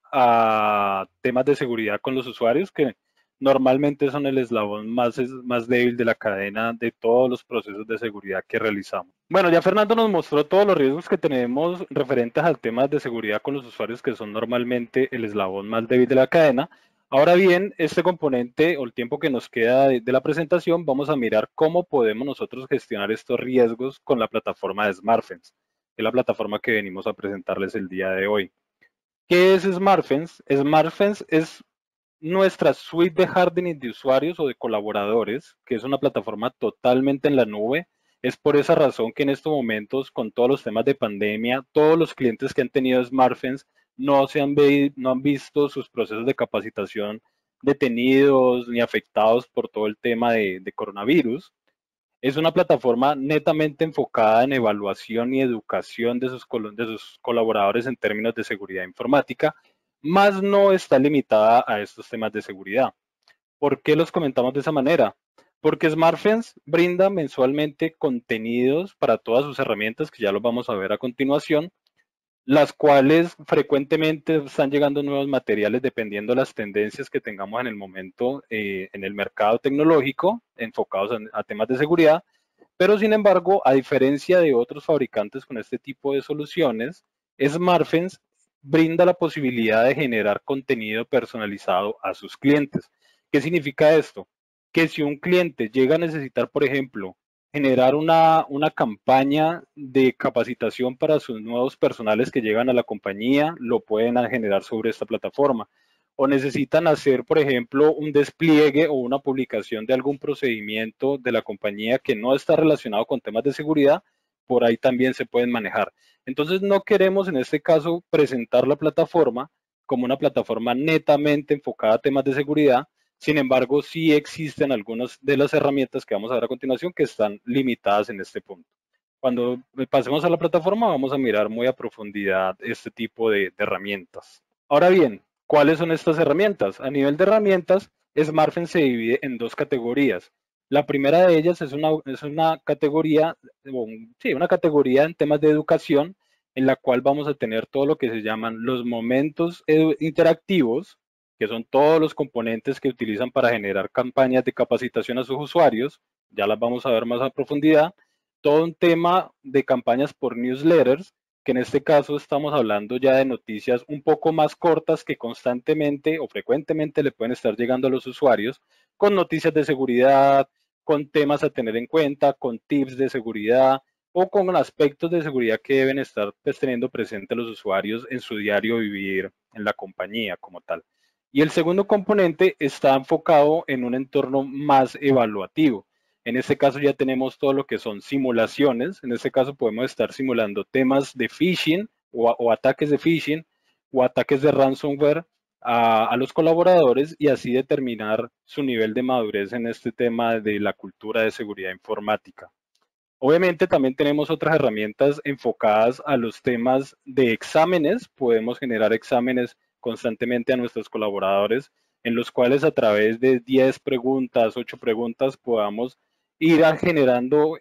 a temas de seguridad con los usuarios, que normalmente son el eslabón más, más débil de la cadena de todos los procesos de seguridad que realizamos. Bueno, ya Fernando nos mostró todos los riesgos que tenemos referentes al tema de seguridad con los usuarios, que son normalmente el eslabón más débil de la cadena. Ahora bien, este componente o el tiempo que nos queda de, de la presentación, vamos a mirar cómo podemos nosotros gestionar estos riesgos con la plataforma de SmartFence, que es la plataforma que venimos a presentarles el día de hoy. ¿Qué es SmartFence? SmartFence es nuestra suite de hardening de usuarios o de colaboradores, que es una plataforma totalmente en la nube. Es por esa razón que en estos momentos, con todos los temas de pandemia, todos los clientes que han tenido SmartFence no, se han, no han visto sus procesos de capacitación detenidos ni afectados por todo el tema de, de coronavirus. Es una plataforma netamente enfocada en evaluación y educación de sus, de sus colaboradores en términos de seguridad informática, más no está limitada a estos temas de seguridad. ¿Por qué los comentamos de esa manera? Porque SmartFence brinda mensualmente contenidos para todas sus herramientas, que ya los vamos a ver a continuación, las cuales frecuentemente están llegando nuevos materiales dependiendo de las tendencias que tengamos en el momento eh, en el mercado tecnológico, enfocados a, a temas de seguridad. Pero sin embargo, a diferencia de otros fabricantes con este tipo de soluciones, SmartFence brinda la posibilidad de generar contenido personalizado a sus clientes. ¿Qué significa esto? Que si un cliente llega a necesitar, por ejemplo, generar una, una campaña de capacitación para sus nuevos personales que llegan a la compañía, lo pueden generar sobre esta plataforma. O necesitan hacer, por ejemplo, un despliegue o una publicación de algún procedimiento de la compañía que no está relacionado con temas de seguridad, por ahí también se pueden manejar. Entonces, no queremos en este caso presentar la plataforma como una plataforma netamente enfocada a temas de seguridad. Sin embargo, sí existen algunas de las herramientas que vamos a ver a continuación que están limitadas en este punto. Cuando pasemos a la plataforma, vamos a mirar muy a profundidad este tipo de, de herramientas. Ahora bien, ¿cuáles son estas herramientas? A nivel de herramientas, SmartFence se divide en dos categorías. La primera de ellas es una, es una categoría, sí, una categoría en temas de educación, en la cual vamos a tener todo lo que se llaman los momentos interactivos, que son todos los componentes que utilizan para generar campañas de capacitación a sus usuarios. Ya las vamos a ver más a profundidad. Todo un tema de campañas por newsletters, que en este caso estamos hablando ya de noticias un poco más cortas que constantemente o frecuentemente le pueden estar llegando a los usuarios, con noticias de seguridad, con temas a tener en cuenta, con tips de seguridad o con aspectos de seguridad que deben estar pues, teniendo presente los usuarios en su diario vivir en la compañía como tal. Y el segundo componente está enfocado en un entorno más evaluativo. En este caso ya tenemos todo lo que son simulaciones. En este caso podemos estar simulando temas de phishing o, o ataques de phishing o ataques de ransomware a, a los colaboradores y así determinar su nivel de madurez en este tema de la cultura de seguridad informática. Obviamente también tenemos otras herramientas enfocadas a los temas de exámenes. Podemos generar exámenes constantemente a nuestros colaboradores, en los cuales a través de diez preguntas, ocho preguntas, podamos ir generando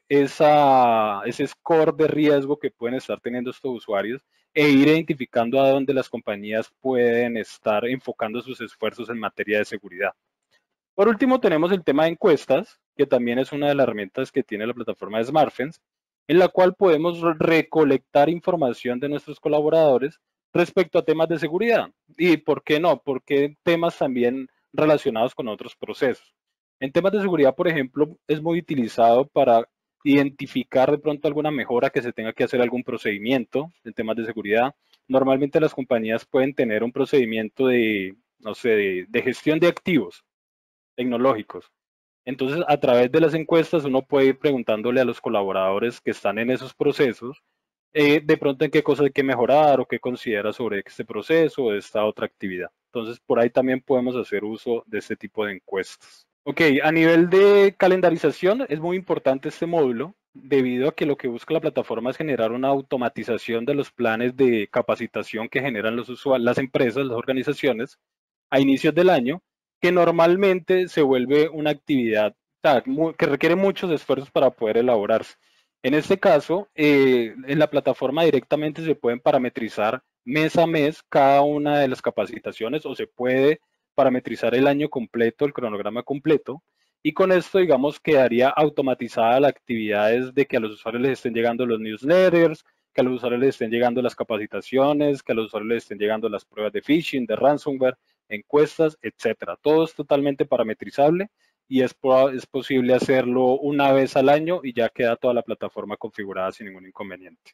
esa, ese score de riesgo que pueden estar teniendo estos usuarios e ir identificando a dónde las compañías pueden estar enfocando sus esfuerzos en materia de seguridad. Por último, tenemos el tema de encuestas, que también es una de las herramientas que tiene la plataforma de SmartFence, en la cual podemos recolectar información de nuestros colaboradores respecto a temas de seguridad. ¿Y por qué no? Porque temas también relacionados con otros procesos. En temas de seguridad, por ejemplo, es muy utilizado para identificar de pronto alguna mejora que se tenga que hacer algún procedimiento en temas de seguridad. Normalmente las compañías pueden tener un procedimiento de, no sé, de, de gestión de activos tecnológicos. Entonces, a través de las encuestas, uno puede ir preguntándole a los colaboradores que están en esos procesos, eh, de pronto en qué cosas hay que mejorar o qué considera sobre este proceso o esta otra actividad. Entonces, por ahí también podemos hacer uso de este tipo de encuestas. Ok, a nivel de calendarización, es muy importante este módulo, debido a que lo que busca la plataforma es generar una automatización de los planes de capacitación que generan los usuarios, las empresas, las organizaciones, a inicios del año, que normalmente se vuelve una actividad que requiere muchos esfuerzos para poder elaborarse. En este caso, eh, en la plataforma directamente se pueden parametrizar mes a mes cada una de las capacitaciones, o se puede parametrizar el año completo, el cronograma completo, y con esto, digamos, quedaría automatizada las actividades de que a los usuarios les estén llegando los newsletters, que a los usuarios les estén llegando las capacitaciones, que a los usuarios les estén llegando las pruebas de phishing, de ransomware, encuestas, etcétera. Todo es totalmente parametrizable y es, es posible hacerlo una vez al año y ya queda toda la plataforma configurada sin ningún inconveniente.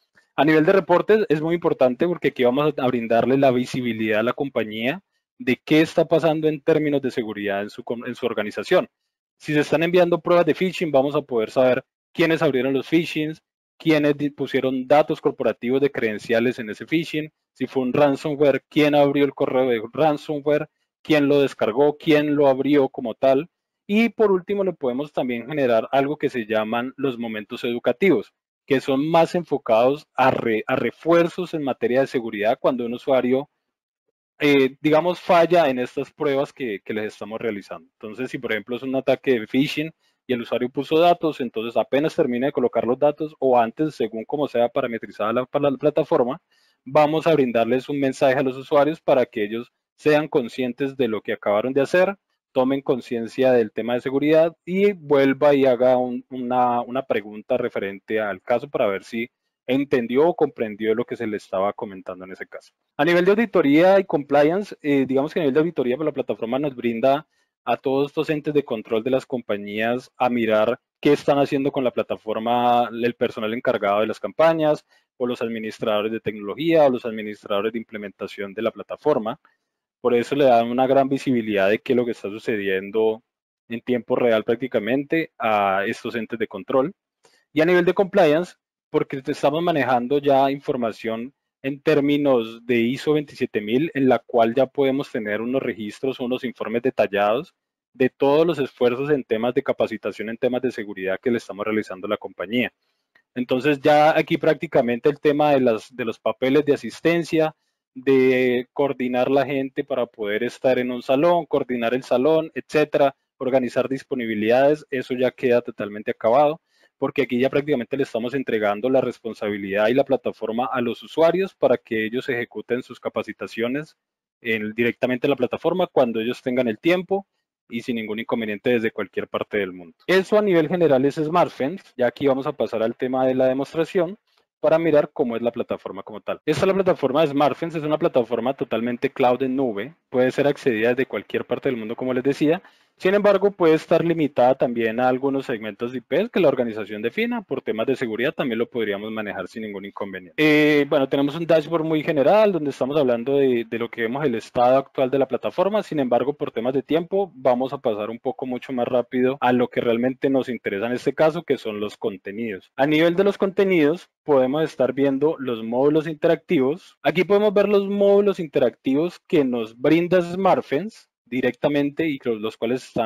A nivel de reportes es muy importante porque aquí vamos a brindarle la visibilidad a la compañía de qué está pasando en términos de seguridad en su, en su organización. Si se están enviando pruebas de phishing, vamos a poder saber quiénes abrieron los phishings, quiénes pusieron datos corporativos de credenciales en ese phishing, si fue un ransomware, quién abrió el correo de ransomware, quién lo descargó, quién lo abrió como tal. Y por último, le podemos también generar algo que se llaman los momentos educativos, que son más enfocados a, re, a refuerzos en materia de seguridad cuando un usuario, eh, digamos, falla en estas pruebas que, que les estamos realizando. Entonces, si por ejemplo es un ataque de phishing y el usuario puso datos, entonces apenas termine de colocar los datos o antes, según como sea parametrizada la, para la plataforma, vamos a brindarles un mensaje a los usuarios para que ellos sean conscientes de lo que acabaron de hacer, tomen conciencia del tema de seguridad y vuelva y haga un, una, una pregunta referente al caso para ver si entendió o comprendió lo que se le estaba comentando en ese caso. A nivel de auditoría y compliance, eh, digamos que a nivel de auditoría, pues la plataforma nos brinda a todos estos entes de control de las compañías a mirar qué están haciendo con la plataforma el personal encargado de las campañas, o los administradores de tecnología, o los administradores de implementación de la plataforma. Por eso le dan una gran visibilidad de qué es lo que está sucediendo en tiempo real prácticamente a estos entes de control. Y a nivel de compliance, porque estamos manejando ya información en términos de I S O veintisiete mil, en la cual ya podemos tener unos registros, unos informes detallados de todos los esfuerzos en temas de capacitación, en temas de seguridad que le estamos realizando a la compañía. Entonces ya aquí prácticamente el tema de, las, de los papeles de asistencia, de coordinar la gente para poder estar en un salón, coordinar el salón, etcétera, organizar disponibilidades, eso ya queda totalmente acabado, porque aquí ya prácticamente le estamos entregando la responsabilidad y la plataforma a los usuarios para que ellos ejecuten sus capacitaciones en, directamente en la plataforma cuando ellos tengan el tiempo y sin ningún inconveniente desde cualquier parte del mundo. Eso a nivel general es SmartFence. Ya aquí vamos a pasar al tema de la demostración para mirar cómo es la plataforma como tal. Esta es la plataforma de SmartFence, es una plataforma totalmente cloud en nube, puede ser accedida desde cualquier parte del mundo, como les decía. Sin embargo, puede estar limitada también a algunos segmentos de I P que la organización defina. Por temas de seguridad también lo podríamos manejar sin ningún inconveniente. Eh, bueno, tenemos un dashboard muy general donde estamos hablando de, de lo que vemos el estado actual de la plataforma. Sin embargo, por temas de tiempo, vamos a pasar un poco mucho más rápido a lo que realmente nos interesa en este caso, que son los contenidos. A nivel de los contenidos, podemos estar viendo los módulos interactivos. Aquí podemos ver los módulos interactivos que nos brinda SmartFence directamente y los cuales están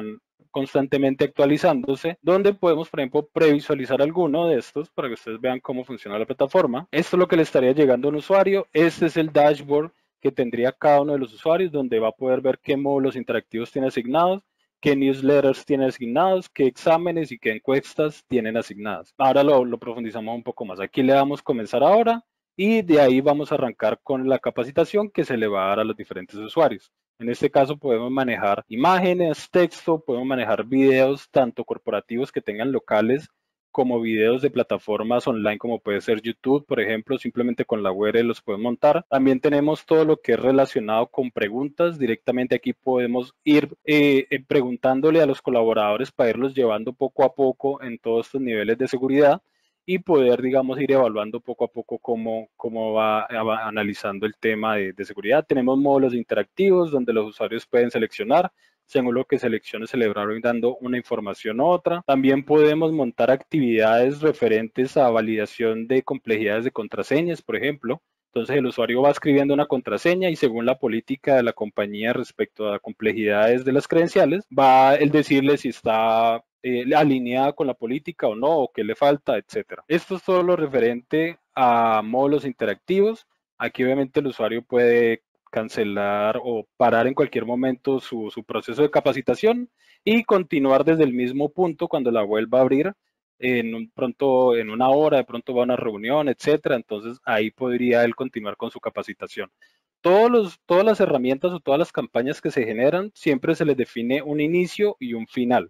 constantemente actualizándose, donde podemos, por ejemplo, previsualizar alguno de estos para que ustedes vean cómo funciona la plataforma. Esto es lo que le estaría llegando a un usuario. Este es el dashboard que tendría cada uno de los usuarios, donde va a poder ver qué módulos interactivos tiene asignados, qué newsletters tiene asignados, qué exámenes y qué encuestas tienen asignadas. Ahora lo, lo profundizamos un poco más. Aquí le damos comenzar ahora y de ahí vamos a arrancar con la capacitación que se le va a dar a los diferentes usuarios. En este caso podemos manejar imágenes, texto, podemos manejar videos tanto corporativos que tengan locales como videos de plataformas online como puede ser YouTube, por ejemplo, simplemente con la U R L los podemos montar. También tenemos todo lo que es relacionado con preguntas. Directamente aquí podemos ir eh, eh, preguntándole a los colaboradores para irlos llevando poco a poco en todos estos niveles de seguridad y poder, digamos, ir evaluando poco a poco cómo, cómo va, va analizando el tema de, de seguridad. Tenemos módulos interactivos donde los usuarios pueden seleccionar según lo que seleccione se le va brindando una información u otra. También podemos montar actividades referentes a validación de complejidades de contraseñas, por ejemplo. Entonces el usuario va escribiendo una contraseña y según la política de la compañía respecto a complejidades de las credenciales, va el decirle si está eh, alineada con la política o no, o qué le falta, etcétera. Esto es todo lo referente a módulos interactivos. Aquí obviamente el usuario puede cancelar o parar en cualquier momento su, su proceso de capacitación y continuar desde el mismo punto cuando la vuelva a abrir en un pronto, en una hora, de pronto va a una reunión, etcétera. Entonces ahí podría él continuar con su capacitación. Todos los, todas las herramientas o todas las campañas que se generan, siempre se les define un inicio y un final.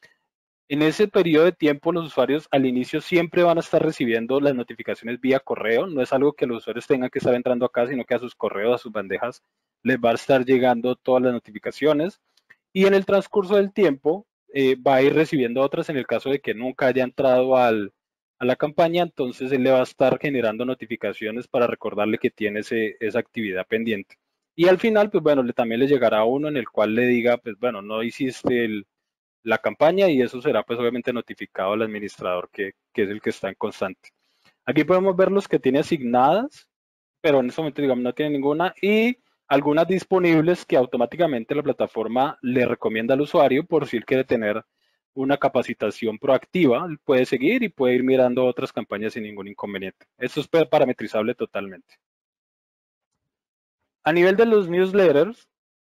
En ese periodo de tiempo, los usuarios al inicio siempre van a estar recibiendo las notificaciones vía correo. No es algo que los usuarios tengan que estar entrando acá, sino que a sus correos, a sus bandejas, les va a estar llegando todas las notificaciones. Y en el transcurso del tiempo, eh, va a ir recibiendo otras en el caso de que nunca haya entrado al, a la campaña. Entonces, él le va a estar generando notificaciones para recordarle que tiene ese, esa actividad pendiente. Y al final, pues bueno, le, también le llegará uno en el cual le diga, pues bueno, no hiciste el la campaña y eso será pues obviamente notificado al administrador que, que es el que está en constante. Aquí podemos ver los que tiene asignadas, pero en este momento digamos no tiene ninguna y algunas disponibles que automáticamente la plataforma le recomienda al usuario por si él quiere tener una capacitación proactiva, puede seguir y puede ir mirando otras campañas sin ningún inconveniente. Esto es parametrizable totalmente. A nivel de los newsletters,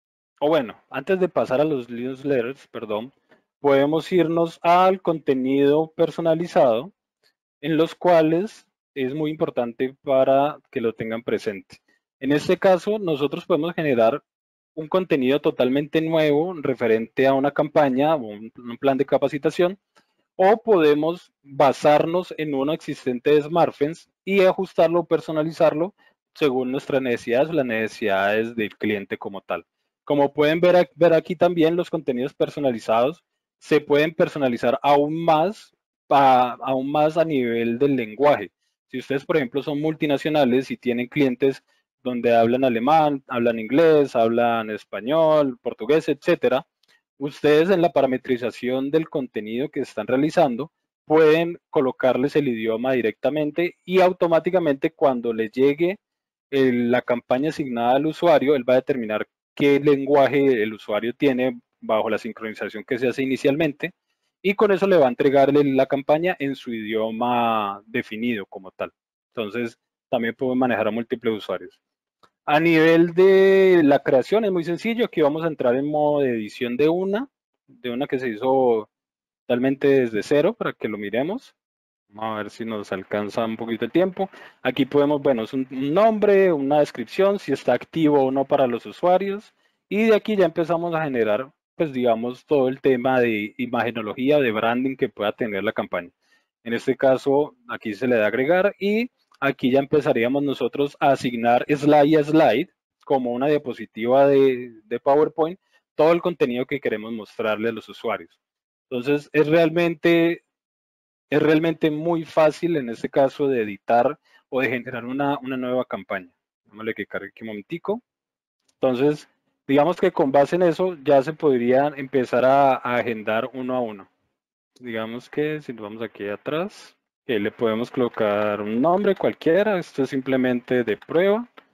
o bueno, antes de pasar a los newsletters, perdón, podemos irnos al contenido personalizado, en los cuales es muy importante para que lo tengan presente. En este caso, nosotros podemos generar un contenido totalmente nuevo referente a una campaña o un, un plan de capacitación, o podemos basarnos en uno existente de SmartFence y ajustarlo, personalizarlo según nuestras necesidades o las necesidades del cliente como tal. Como pueden ver, ver aquí también los contenidos personalizados se pueden personalizar aún más, a, aún más a nivel del lenguaje. Si ustedes, por ejemplo, son multinacionales y tienen clientes donde hablan alemán, hablan inglés, hablan español, portugués, etcétera, ustedes en la parametrización del contenido que están realizando pueden colocarles el idioma directamente y automáticamente cuando le llegue el, la campaña asignada al usuario, él va a determinar qué lenguaje el usuario tiene bajo la sincronización que se hace inicialmente y con eso le va a entregarle la campaña en su idioma definido como tal. Entonces, también pueden manejar a múltiples usuarios. A nivel de la creación es muy sencillo. Aquí vamos a entrar en modo de edición de una, de una que se hizo totalmente desde cero para que lo miremos. Vamos a ver si nos alcanza un poquito el tiempo. Aquí podemos, bueno, es un nombre, una descripción, si está activo o no para los usuarios. Y de aquí ya empezamos a generar, pues digamos, todo el tema de imagenología, de branding que pueda tener la campaña. En este caso, aquí se le da agregar y aquí ya empezaríamos nosotros a asignar slide a slide, como una diapositiva de, de PowerPoint, todo el contenido que queremos mostrarle a los usuarios. Entonces, es realmente es realmente muy fácil en este caso de editar o de generar una, una nueva campaña. Démosle que cargue aquí un momentico. Entonces, digamos que con base en eso ya se podría empezar a, a agendar uno a uno. Digamos que si nos vamos aquí atrás, que le podemos colocar un nombre cualquiera. Esto es simplemente de prueba.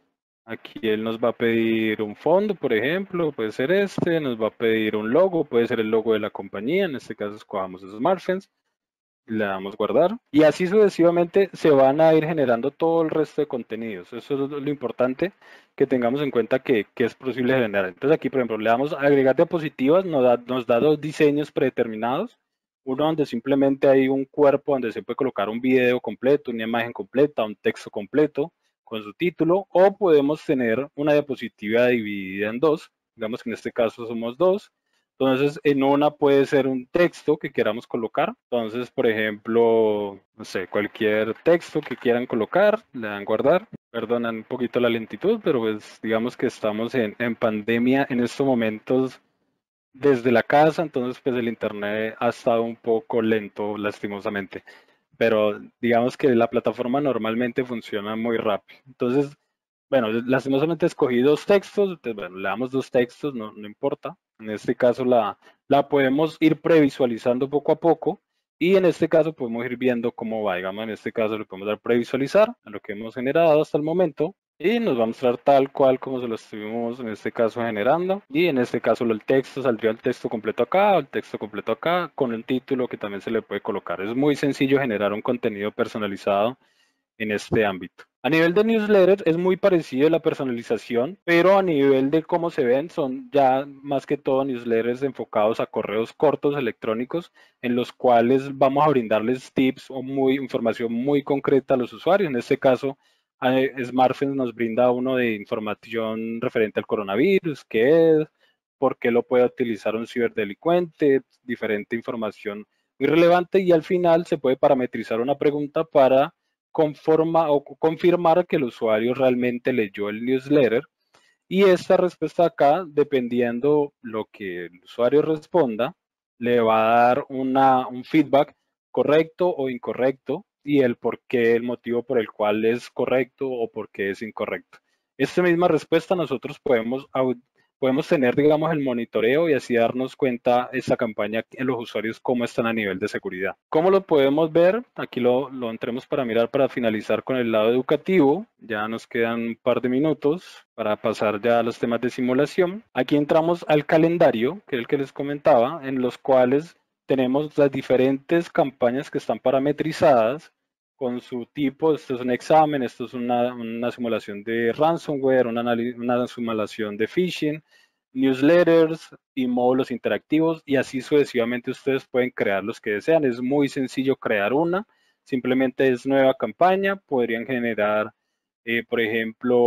Aquí él nos va a pedir un fondo, por ejemplo, puede ser este, nos va a pedir un logo, puede ser el logo de la compañía, en este caso escojamos SmartFence, le damos guardar y así sucesivamente se van a ir generando todo el resto de contenidos. Eso es lo importante que tengamos en cuenta que, que es posible generar. Entonces aquí, por ejemplo, le damos a agregar diapositivas, nos da, nos da dos diseños predeterminados. Uno donde simplemente hay un cuerpo donde se puede colocar un video completo, una imagen completa, un texto completo con su título, o podemos tener una diapositiva dividida en dos. Digamos que en este caso somos dos. Entonces, en una puede ser un texto que queramos colocar. Entonces, por ejemplo, no sé, cualquier texto que quieran colocar, le dan guardar. Perdonan un poquito la lentitud, pero pues digamos que estamos en, en pandemia en estos momentos desde la casa, entonces pues el internet ha estado un poco lento, lastimosamente. Pero digamos que la plataforma normalmente funciona muy rápido. Entonces, bueno, lastimosamente escogí dos textos, entonces, bueno, le damos dos textos, no, no importa. En este caso la, la podemos ir previsualizando poco a poco y en este caso podemos ir viendo cómo va. Digamos, en este caso le podemos dar previsualizar a lo que hemos generado hasta el momento y nos va a mostrar tal cual como se lo estuvimos en este caso generando. Y en este caso el texto, saldría el texto completo acá, el texto completo acá, con un título que también se le puede colocar. Es muy sencillo generar un contenido personalizado en este ámbito. A nivel de newsletter es muy parecido a la personalización, pero a nivel de cómo se ven son ya más que todo newsletters enfocados a correos cortos electrónicos en los cuales vamos a brindarles tips o muy, información muy concreta a los usuarios. En este caso, SmartFence nos brinda uno de información referente al coronavirus, qué es, por qué lo puede utilizar un ciberdelincuente, diferente información muy relevante y al final se puede parametrizar una pregunta para conforma o confirmar que el usuario realmente leyó el newsletter y esta respuesta acá, dependiendo lo que el usuario responda, le va a dar una, un feedback correcto o incorrecto y el por qué, el motivo por el cual es correcto o por qué es incorrecto. Esta misma respuesta nosotros podemos podemos tener, digamos, el monitoreo y así darnos cuenta esta campaña en los usuarios cómo están a nivel de seguridad. ¿Cómo lo podemos ver? Aquí lo, lo entremos para mirar, para finalizar con el lado educativo. Ya nos quedan un par de minutos para pasar ya a los temas de simulación. Aquí entramos al calendario, que es el que les comentaba, en los cuales tenemos las diferentes campañas que están parametrizadas con su tipo. Esto es un examen, esto es una, una simulación de ransomware, una, una simulación de phishing, newsletters y módulos interactivos y así sucesivamente ustedes pueden crear los que desean. Es muy sencillo crear una, simplemente es nueva campaña, podrían generar, eh, por ejemplo,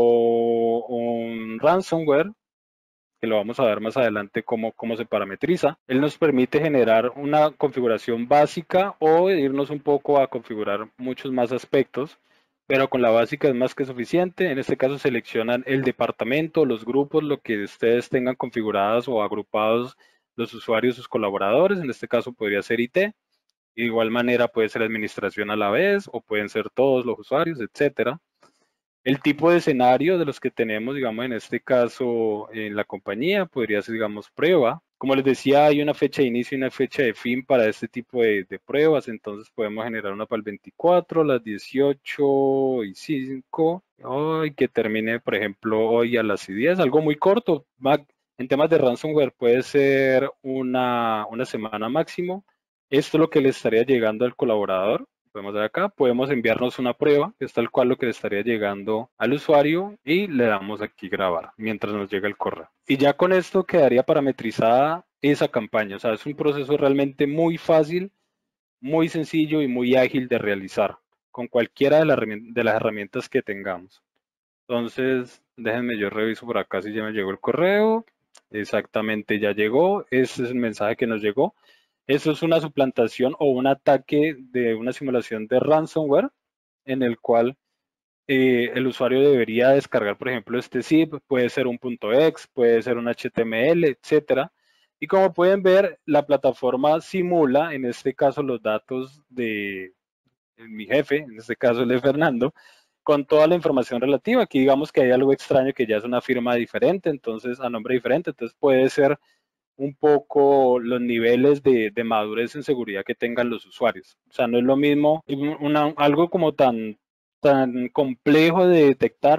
un ransomware, que lo vamos a ver más adelante cómo, cómo se parametriza. Él nos permite generar una configuración básica o irnos un poco a configurar muchos más aspectos, pero con la básica es más que suficiente. En este caso seleccionan el departamento, los grupos, lo que ustedes tengan configurados o agrupados los usuarios, sus colaboradores. En este caso podría ser I T. De igual manera puede ser administración a la vez o pueden ser todos los usuarios, etcétera. El tipo de escenario de los que tenemos, digamos, en este caso en la compañía, podría ser, digamos, prueba. Como les decía, hay una fecha de inicio y una fecha de fin para este tipo de, de pruebas, entonces podemos generar una para el veinticuatro, las dieciocho y cinco, hoy que termine, por ejemplo, hoy a las diez, algo muy corto. En temas de ransomware puede ser una, una semana máximo. Esto es lo que le estaría llegando al colaborador. Podemos ver acá, podemos enviarnos una prueba, que es tal cual lo que le estaría llegando al usuario y le damos aquí grabar mientras nos llega el correo. Y ya con esto quedaría parametrizada esa campaña. O sea, es un proceso realmente muy fácil, muy sencillo y muy ágil de realizar con cualquiera de, la, de las herramientas que tengamos. Entonces, déjenme yo reviso por acá si ya me llegó el correo. Exactamente, ya llegó. Ese es el mensaje que nos llegó. Eso es una suplantación o un ataque de una simulación de ransomware en el cual eh, el usuario debería descargar, por ejemplo, este zip, puede ser un .exe, puede ser un H T M L, etcétera. Y como pueden ver, la plataforma simula, en este caso, los datos de mi jefe, en este caso el de Fernando, con toda la información relativa. Aquí digamos que hay algo extraño que ya es una firma diferente, entonces a nombre diferente, entonces puede ser un poco los niveles de, de madurez en seguridad que tengan los usuarios. O sea, no es lo mismo una, algo como tan, tan complejo de detectar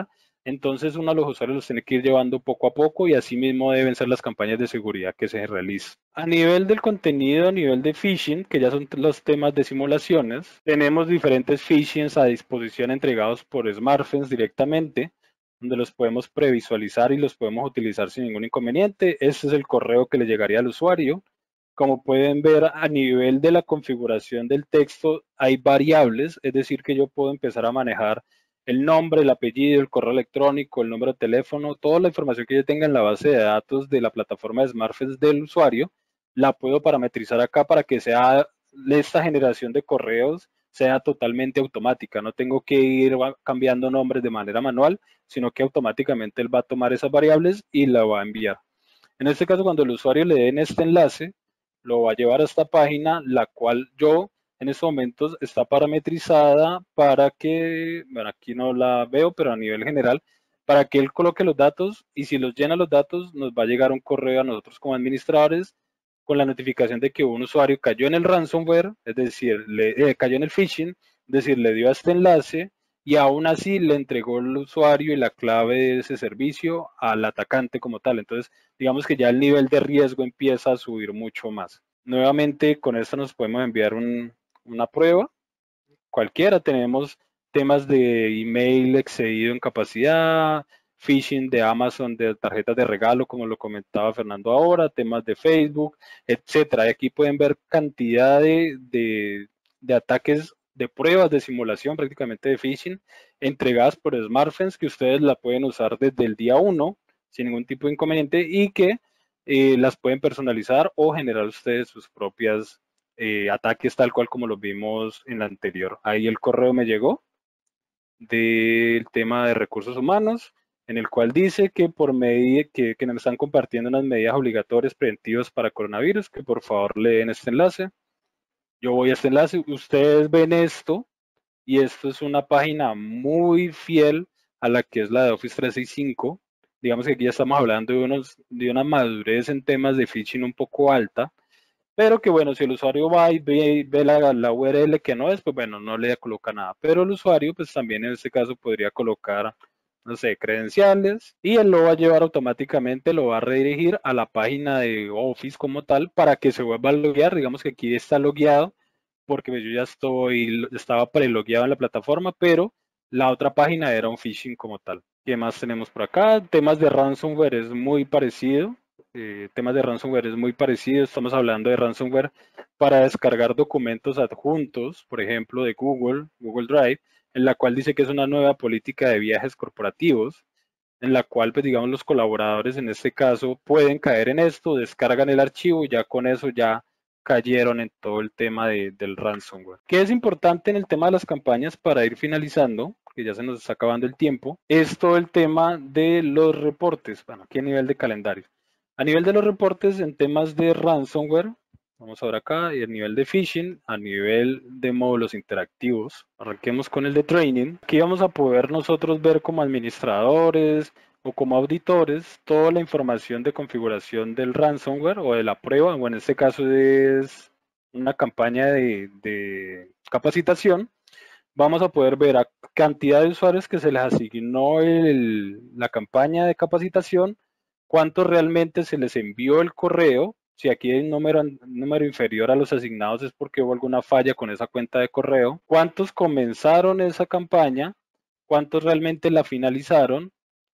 Entonces uno a los usuarios los tiene que ir llevando poco a poco y así mismo deben ser las campañas de seguridad que se realizan. A nivel del contenido, a nivel de phishing, que ya son los temas de simulaciones, tenemos diferentes phishings a disposición entregados por smartphones directamente, donde los podemos previsualizar y los podemos utilizar sin ningún inconveniente. Este es el correo que le llegaría al usuario. Como pueden ver, a nivel de la configuración del texto hay variables, es decir, que yo puedo empezar a manejar el nombre, el apellido, el correo electrónico, el número de teléfono, toda la información que yo tenga en la base de datos de la plataforma de smartphones del usuario, la puedo parametrizar acá para que sea esta generación de correos sea totalmente automática. No tengo que ir cambiando nombres de manera manual, sino que automáticamente él va a tomar esas variables y la va a enviar. En este caso, cuando el usuario le den este enlace, lo va a llevar a esta página, la cual yo en estos momentos está parametrizada para que, bueno, aquí no la veo, pero a nivel general, para que él coloque los datos y si los llena los datos, nos va a llegar un correo a nosotros como administradores con la notificación de que un usuario cayó en el ransomware, es decir, le, eh, cayó en el phishing, es decir, le dio a este enlace y aún así le entregó el usuario y la clave de ese servicio al atacante como tal. Entonces, digamos que ya el nivel de riesgo empieza a subir mucho más. Nuevamente, con esto nos podemos enviar un, una prueba cualquiera. Tenemos temas de email excedido en capacidad, phishing de Amazon de tarjetas de regalo, como lo comentaba Fernando ahora, temas de Facebook, etcétera. Y aquí pueden ver cantidad de, de, de ataques de pruebas de simulación prácticamente de phishing entregadas por smartphones que ustedes la pueden usar desde el día uno sin ningún tipo de inconveniente y que eh, las pueden personalizar o generar ustedes sus propias eh, ataques tal cual como los vimos en la anterior. Ahí el correo me llegó del tema de recursos humanos, en el cual dice que por medio que, que nos están compartiendo unas medidas obligatorias preventivas para coronavirus, que por favor leen este enlace. Yo voy a este enlace, ustedes ven esto y esto es una página muy fiel a la que es la de Office trescientos sesenta y cinco. Digamos que aquí ya estamos hablando de, unos, de una madurez en temas de phishing un poco alta, pero que bueno, si el usuario va y ve, ve la, la U R L que no es, pues bueno, no le coloca nada. Pero el usuario, pues también en este caso podría colocar, no sé, credenciales y él lo va a llevar automáticamente, lo va a redirigir a la página de Office como tal para que se vuelva a loguear. Digamos que aquí está logueado porque yo ya estoy, estaba prelogueado en la plataforma, pero la otra página era un phishing como tal. ¿Qué más tenemos por acá? Temas de ransomware es muy parecido. Eh, temas de ransomware es muy parecido. Estamos hablando de ransomware para descargar documentos adjuntos, por ejemplo, de Google, Google Drive, en la cual dice que es una nueva política de viajes corporativos, en la cual, pues digamos, los colaboradores en este caso pueden caer en esto, descargan el archivo y ya con eso ya cayeron en todo el tema de, del ransomware. ¿Qué es importante en el tema de las campañas para ir finalizando? Que ya se nos está acabando el tiempo, es todo el tema de los reportes, bueno, aquí a nivel de calendario. A nivel de los reportes en temas de ransomware, vamos a ver acá, y a nivel de phishing, a nivel de módulos interactivos, arranquemos con el de training. Aquí vamos a poder nosotros ver como administradores o como auditores toda la información de configuración del ransomware o de la prueba, o en este caso es una campaña de, de capacitación. Vamos a poder ver a cantidad de usuarios que se les asignó el, la campaña de capacitación, cuánto realmente se les envió el correo. Si aquí hay un número, un número inferior a los asignados es porque hubo alguna falla con esa cuenta de correo. ¿Cuántos comenzaron esa campaña? ¿Cuántos realmente la finalizaron?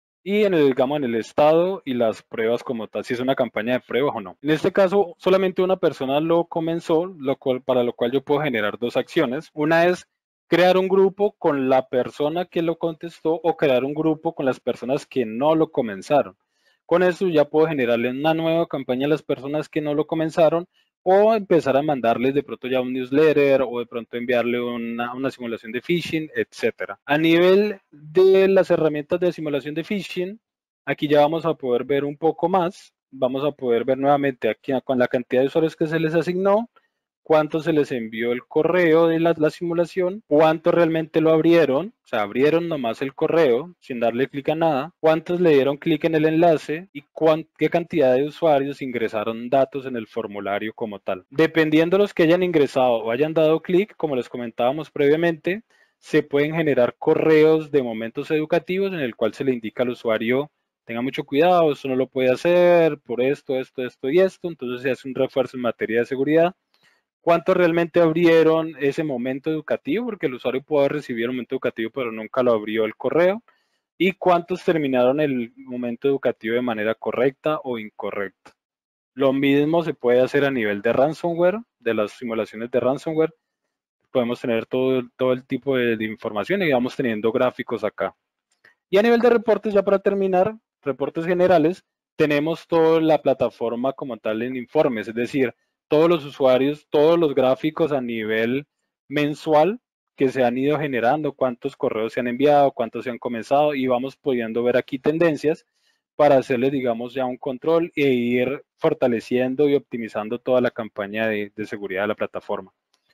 Y en el, digamos, en el estado y las pruebas como tal, si es una campaña de pruebas o no. En este caso, solamente una persona lo comenzó, lo cual, para lo cual yo puedo generar dos acciones. Una es crear un grupo con la persona que lo contestó o crear un grupo con las personas que no lo comenzaron. Con eso ya puedo generarle una nueva campaña a las personas que no lo comenzaron o empezar a mandarles de pronto ya un newsletter o de pronto enviarle una, una simulación de phishing, etcétera. A nivel de las herramientas de simulación de phishing, aquí ya vamos a poder ver un poco más. Vamos a poder ver nuevamente aquí con la cantidad de usuarios que se les asignó, cuánto se les envió el correo de la, la simulación, cuánto realmente lo abrieron, o sea, abrieron nomás el correo sin darle clic a nada, cuántos le dieron clic en el enlace y qué cantidad de usuarios ingresaron datos en el formulario como tal. Dependiendo de los que hayan ingresado o hayan dado clic, como les comentábamos previamente, se pueden generar correos de momentos educativos en el cual se le indica al usuario, tenga mucho cuidado, esto no lo puede hacer por esto, esto, esto y esto. Entonces se hace un refuerzo en materia de seguridad. ¿Cuántos realmente abrieron ese momento educativo? Porque el usuario puede recibir un momento educativo, pero nunca lo abrió el correo. ¿Y cuántos terminaron el momento educativo de manera correcta o incorrecta? Lo mismo se puede hacer a nivel de ransomware, de las simulaciones de ransomware. Podemos tener todo, todo el tipo de, de información y vamos teniendo gráficos acá. Y a nivel de reportes, ya para terminar, reportes generales, tenemos toda la plataforma como tal en informes, es decir, todos los usuarios, todos los gráficos a nivel mensual que se han ido generando, cuántos correos se han enviado, cuántos se han comenzado, y vamos pudiendo ver aquí tendencias para hacerle, digamos, ya un control e ir fortaleciendo y optimizando toda la campaña de, de seguridad de la plataforma.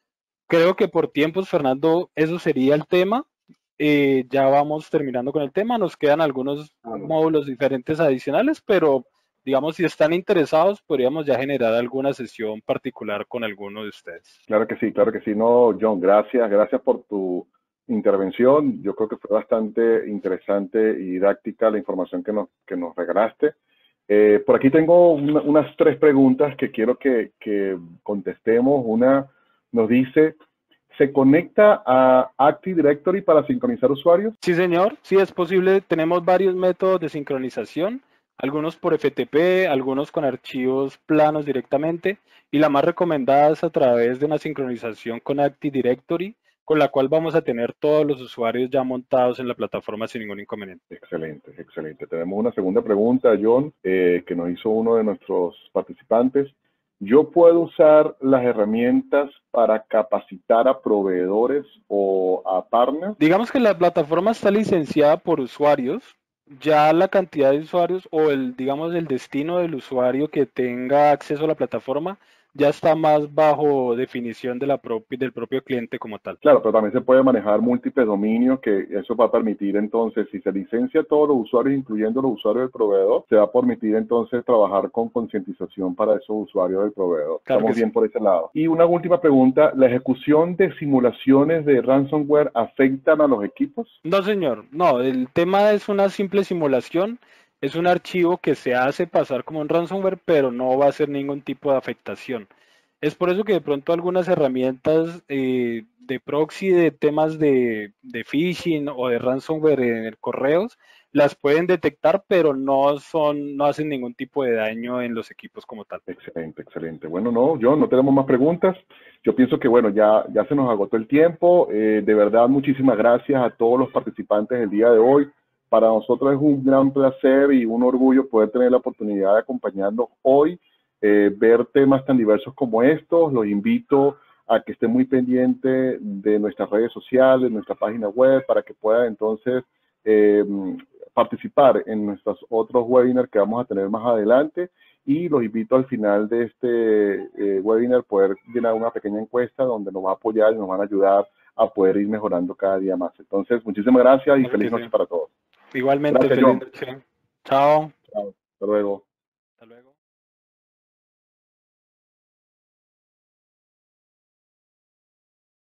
Creo que por tiempos, Fernando, eso sería el tema. Eh, ya vamos terminando con el tema. Nos quedan algunos módulos diferentes adicionales, pero digamos, si están interesados, podríamos ya generar alguna sesión particular con alguno de ustedes. Claro que sí, claro que sí. No, John, gracias, gracias por tu intervención. Yo creo que fue bastante interesante y didáctica la información que nos, que nos regalaste. Eh, por aquí tengo una, unas tres preguntas que quiero que, que contestemos. Una nos dice, ¿se conecta a Active Directory para sincronizar usuarios? Sí, señor. Sí, es posible. Tenemos varios métodos de sincronización, algunos por F T P, algunos con archivos planos directamente, y la más recomendada es a través de una sincronización con Active Directory, con la cual vamos a tener todos los usuarios ya montados en la plataforma sin ningún inconveniente. Excelente, excelente. Tenemos una segunda pregunta, John, eh, que nos hizo uno de nuestros participantes. ¿Yo puedo usar las herramientas para capacitar a proveedores o a partners? Digamos que la plataforma está licenciada por usuarios. Ya la cantidad de usuarios o el, digamos, el destino del usuario que tenga acceso a la plataforma ya está más bajo definición de la propia, del propio cliente como tal. Claro, pero también se puede manejar múltiples dominios, que eso va a permitir entonces, si se licencia a todos los usuarios, incluyendo los usuarios del proveedor, se va a permitir entonces trabajar con concientización para esos usuarios del proveedor. Claro Estamos que bien sí. por ese lado. Y una última pregunta, ¿la ejecución de simulaciones de ransomware afectan a los equipos? No, señor. No, el tema es una simple simulación. Es un archivo que se hace pasar como un ransomware, pero no va a ser ningún tipo de afectación. Es por eso que de pronto algunas herramientas eh, de proxy, de temas de, de phishing o de ransomware en correos, las pueden detectar, pero no son, no hacen ningún tipo de daño en los equipos como tal. Excelente, excelente. Bueno, no, John, no tenemos más preguntas. Yo pienso que, bueno, ya, ya se nos agotó el tiempo. Eh, de verdad, muchísimas gracias a todos los participantes del día de hoy. Para nosotros es un gran placer y un orgullo poder tener la oportunidad de acompañarnos hoy, eh, ver temas tan diversos como estos. Los invito a que estén muy pendientes de nuestras redes sociales, nuestra página web, para que puedan entonces eh, participar en nuestros otros webinars que vamos a tener más adelante. Y los invito al final de este eh, webinar poder llenar una pequeña encuesta donde nos va a apoyar y nos van a ayudar a poder ir mejorando cada día más. Entonces, muchísimas gracias y Claro feliz que noche sí. para todos. Igualmente, Gracias, feliz John. noche. Chao. Chao. Hasta luego.